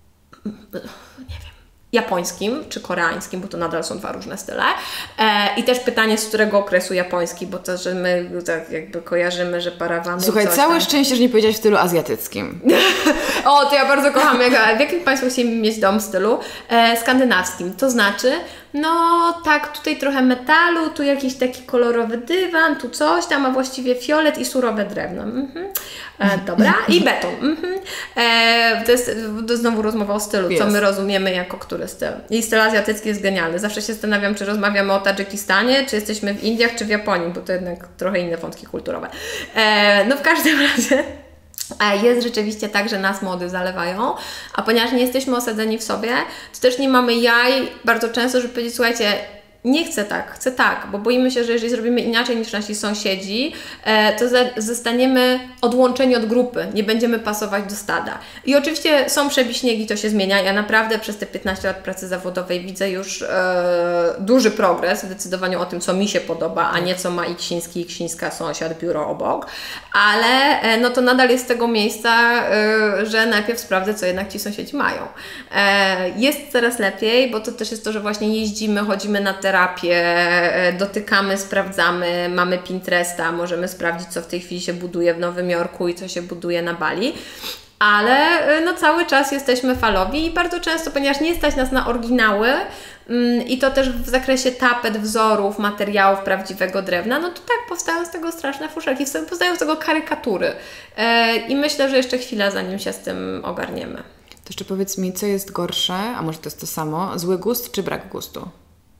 nie wiem, japońskim czy koreańskim, bo to nadal są dwa różne style. E, I też pytanie, z którego okresu japoński, bo to, że my tak jakby kojarzymy, że parawamy. Słuchaj, coś całe tam. szczęście, że nie powiedziałeś w stylu azjatyckim. O, to ja bardzo kocham. Jak, w jakim Państwo chcieli mieć dom w stylu e, skandynawskim? To znaczy, no tak, tutaj trochę metalu, tu jakiś taki kolorowy dywan, tu coś tam, a właściwie fiolet i surowe drewno. Mhm. E, dobra, i beton. Mhm. E, to, jest, to znowu rozmowa o stylu, yes. Co my rozumiemy jako który styl. I styl azjatycki jest genialny. Zawsze się zastanawiam, czy rozmawiamy o Tadżykistanie, czy jesteśmy w Indiach, czy w Japonii, bo to jednak trochę inne wątki kulturowe. E, no w każdym razie jest rzeczywiście tak, że nas mody zalewają, a ponieważ nie jesteśmy osadzeni w sobie, to też nie mamy jaj bardzo często, żeby powiedzieć, słuchajcie, nie chcę tak, chcę tak, bo boimy się, że jeżeli zrobimy inaczej niż nasi sąsiedzi, to zostaniemy odłączeni od grupy, nie będziemy pasować do stada. I oczywiście są przebiśniegi, to się zmienia. Ja naprawdę przez te piętnaście lat pracy zawodowej widzę już e, duży progres w decydowaniu o tym, co mi się podoba, a nie co ma Iksiński, Iksińska, sąsiad, biuro obok. Ale e, no to nadal jest z tego miejsca, e, że najpierw sprawdzę, co jednak ci sąsiedzi mają. E, jest coraz lepiej, bo to też jest to, że właśnie jeździmy, chodzimy na terapię, dotykamy, sprawdzamy, mamy Pinteresta, możemy sprawdzić, co w tej chwili się buduje w Nowym Jorku i co się buduje na Bali. Ale no cały czas jesteśmy falowi i bardzo często, ponieważ nie stać nas na oryginały, i to też w zakresie tapet, wzorów, materiałów prawdziwego drewna, no to tak, powstają z tego straszne fuszerki, powstają z tego karykatury. I myślę, że jeszcze chwila, zanim się z tym ogarniemy. To jeszcze powiedz mi, co jest gorsze, a może to jest to samo, zły gust czy brak gustu?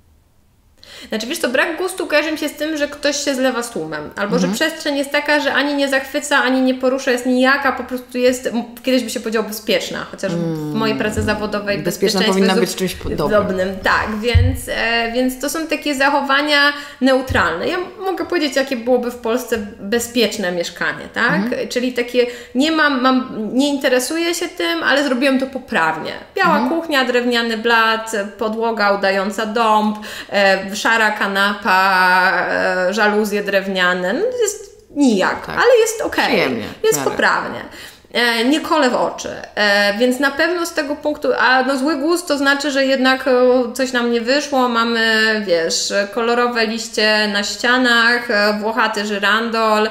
Znaczy wiesz co, brak gustu kojarzy mi się z tym, że ktoś się zlewa z tłumem. Albo mhm. że przestrzeń jest taka, że ani nie zachwyca, ani nie porusza, jest nijaka, po prostu jest, kiedyś by się powiedziało, bezpieczna. Chociaż mm. w mojej pracy zawodowej bezpieczna powinna być czymś podobnym. Tak, więc, e, więc to są takie zachowania neutralne. Ja mogę powiedzieć, jakie byłoby w Polsce bezpieczne mieszkanie, tak? Mhm. Czyli takie, nie mam, mam, nie interesuję się tym, ale zrobiłem to poprawnie. Biała mhm. kuchnia, drewniany blat, podłoga udająca dąb, e, szara kanapa, e, żaluzje drewniane, no jest nijak, tak. ale jest okej, okay. jest poprawnie. E, nie kole w oczy, e, więc na pewno z tego punktu, a no zły gust to znaczy, że jednak o, coś nam nie wyszło, mamy, wiesz, kolorowe liście na ścianach, e, włochaty żyrandol,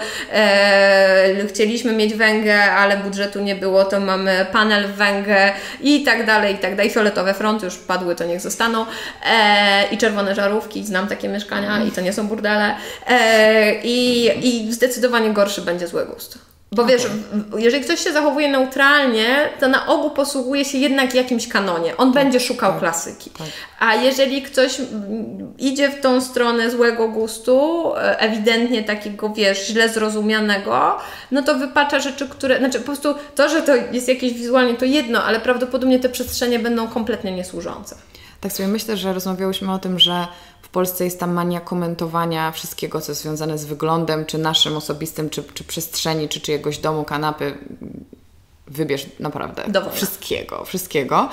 e, chcieliśmy mieć węgę, ale budżetu nie było, to mamy panel w węgę i tak dalej, i tak dalej, fioletowe fronty już padły, to niech zostaną, e, i czerwone żarówki, znam takie mieszkania i to nie są burdele, e, i, i zdecydowanie gorszy będzie zły gust. Bo okay. wiesz, jeżeli ktoś się zachowuje neutralnie, to na ogół posługuje się jednak jakimś kanonie. On tak, będzie szukał tak, klasyki. Tak. A jeżeli ktoś idzie w tą stronę złego gustu, ewidentnie takiego, wiesz, źle zrozumianego, no to wypacza rzeczy, które... Znaczy po prostu to, że to jest jakieś wizualnie, to jedno, ale prawdopodobnie te przestrzenie będą kompletnie niesłużące. Tak sobie myślę, że rozmawiałyśmy o tym, że w Polsce jest ta mania komentowania wszystkiego, co jest związane z wyglądem, czy naszym osobistym, czy, czy przestrzeni, czy czyjegoś domu, kanapy. Wybierz naprawdę Dowolne. wszystkiego, wszystkiego.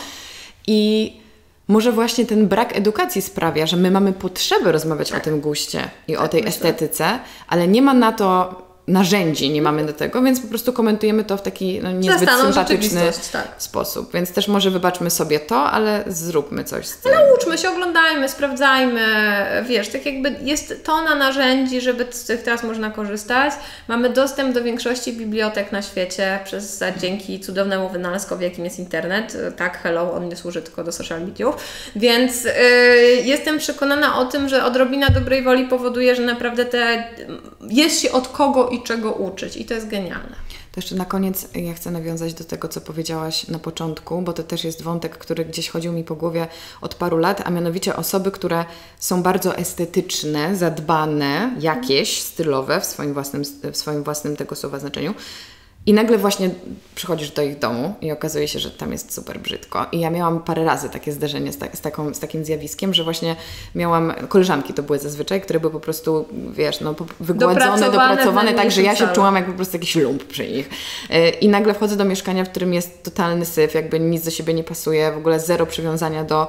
I może właśnie ten brak edukacji sprawia, że my mamy potrzebę rozmawiać tak. o tym guście i tak, o tej myślę. estetyce, ale nie ma na to narzędzi, nie mamy do tego, więc po prostu komentujemy to w taki no, niezbyt sympatyczny tak. sposób. Więc też może wybaczmy sobie to, ale zróbmy coś z tym. Ale uczmy się, oglądajmy, sprawdzajmy. Wiesz, tak jakby jest tona narzędzi, żeby z tych teraz można korzystać. Mamy dostęp do większości bibliotek na świecie przez dzięki cudownemu wynalazkowi, jakim jest internet. Tak, hello, on nie służy tylko do social mediów. Więc yy, jestem przekonana o tym, że odrobina dobrej woli powoduje, że naprawdę te jest się od kogo i czego uczyć. I to jest genialne. To jeszcze na koniec ja chcę nawiązać do tego, co powiedziałaś na początku, bo to też jest wątek, który gdzieś chodził mi po głowie od paru lat, a mianowicie osoby, które są bardzo estetyczne, zadbane, jakieś, stylowe w swoim własnym, w swoim własnym tego słowa znaczeniu. I nagle właśnie przychodzisz do ich domu i okazuje się, że tam jest super brzydko. I ja miałam parę razy takie zdarzenie z, ta, z, taką, z takim zjawiskiem, że właśnie miałam, koleżanki to były zazwyczaj, które były po prostu, wiesz, no wygładzone, dopracowane, dopracowane tak, że ja się czułam jak po prostu jakiś lump przy nich. I nagle wchodzę do mieszkania, w którym jest totalny syf, jakby nic do siebie nie pasuje, w ogóle zero przywiązania do...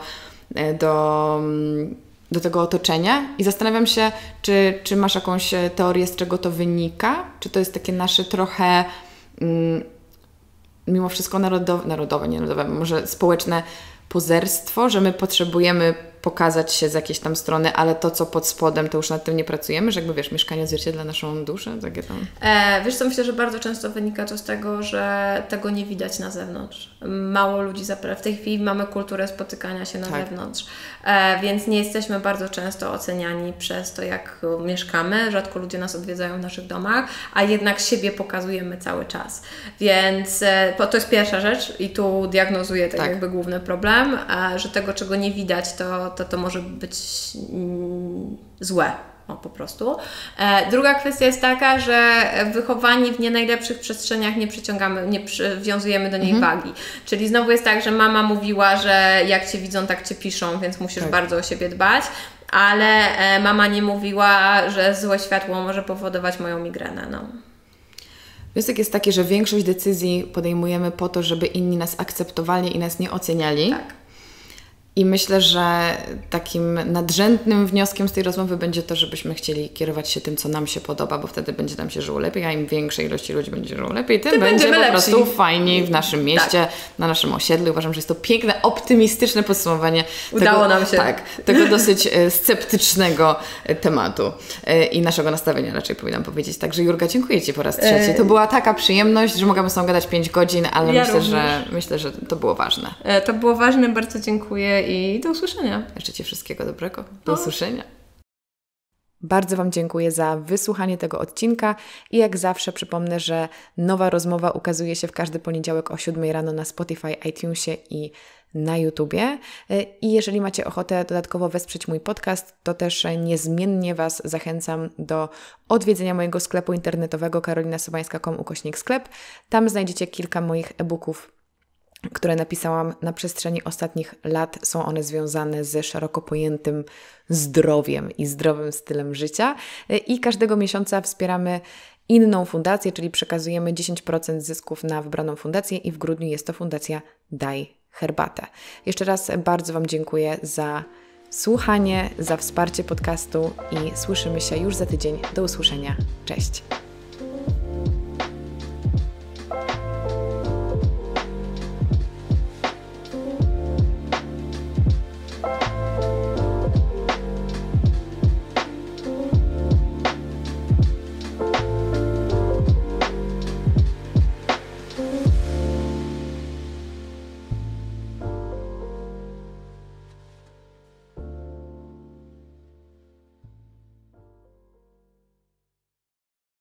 do do tego otoczenia i zastanawiam się, czy, czy masz jakąś teorię, z czego to wynika? Czy to jest takie nasze trochę mm, mimo wszystko narodowe, narodowe, nie narodowe, może społeczne pozerstwo, że my potrzebujemy pokazać się z jakiejś tam strony, ale to, co pod spodem, to już nad tym nie pracujemy, że jakby, wiesz, mieszkanie odzwierciedla naszą duszę, takie tam... E, wiesz co, myślę, że bardzo często wynika to z tego, że tego nie widać na zewnątrz. Mało ludzi zapra- w tej chwili mamy kulturę spotykania się na tak. zewnątrz, e, więc nie jesteśmy bardzo często oceniani przez to, jak mieszkamy. Rzadko ludzie nas odwiedzają w naszych domach, a jednak siebie pokazujemy cały czas. Więc e, to jest pierwsza rzecz i tu diagnozuję tak, tak. jakby główny problem, e, że tego, czego nie widać, to to to może być mm, złe, o, po prostu. E, druga kwestia jest taka, że wychowani w nie najlepszych przestrzeniach nie przyciągamy, nie przywiązujemy do niej mhm. wagi. Czyli znowu jest tak, że mama mówiła, że jak Cię widzą, tak Cię piszą, więc musisz tak. bardzo o siebie dbać, ale e, mama nie mówiła, że złe światło może powodować moją migrenę. No. Wniosek jest taki, że większość decyzji podejmujemy po to, żeby inni nas akceptowali i nas nie oceniali. Tak. I myślę, że takim nadrzędnym wnioskiem z tej rozmowy będzie to, żebyśmy chcieli kierować się tym, co nam się podoba, bo wtedy będzie nam się żyło lepiej, a im większej ilości ludzi będzie żyło lepiej, tym, tym będzie po prostu lepsi. Fajniej w naszym mieście, tak. na naszym osiedlu. Uważam, że jest to piękne, optymistyczne podsumowanie Udało tego, nam się. Tak, tego dosyć sceptycznego tematu i naszego nastawienia raczej powinnam powiedzieć. Także Jurga, dziękuję Ci po raz trzeci. To była taka przyjemność, że mogłam z Tobą gadać pięć godzin, ale ja myślę, że, myślę, że to było ważne. To było ważne, bardzo dziękuję. i do usłyszenia. Życzę Ci wszystkiego dobrego. Do No. usłyszenia. Bardzo Wam dziękuję za wysłuchanie tego odcinka i jak zawsze przypomnę, że nowa rozmowa ukazuje się w każdy poniedziałek o siódmej rano na Spotify, iTunesie i na YouTubie. I jeżeli macie ochotę dodatkowo wesprzeć mój podcast, to też niezmiennie Was zachęcam do odwiedzenia mojego sklepu internetowego karolinasobańska kropka com ukośnik sklep. Tam znajdziecie kilka moich e-booków, które napisałam na przestrzeni ostatnich lat. Są one związane ze szeroko pojętym zdrowiem i zdrowym stylem życia. I każdego miesiąca wspieramy inną fundację, czyli przekazujemy dziesięć procent zysków na wybraną fundację i w grudniu jest to fundacja Daj Herbatę. Jeszcze raz bardzo Wam dziękuję za słuchanie, za wsparcie podcastu i słyszymy się już za tydzień. Do usłyszenia. Cześć!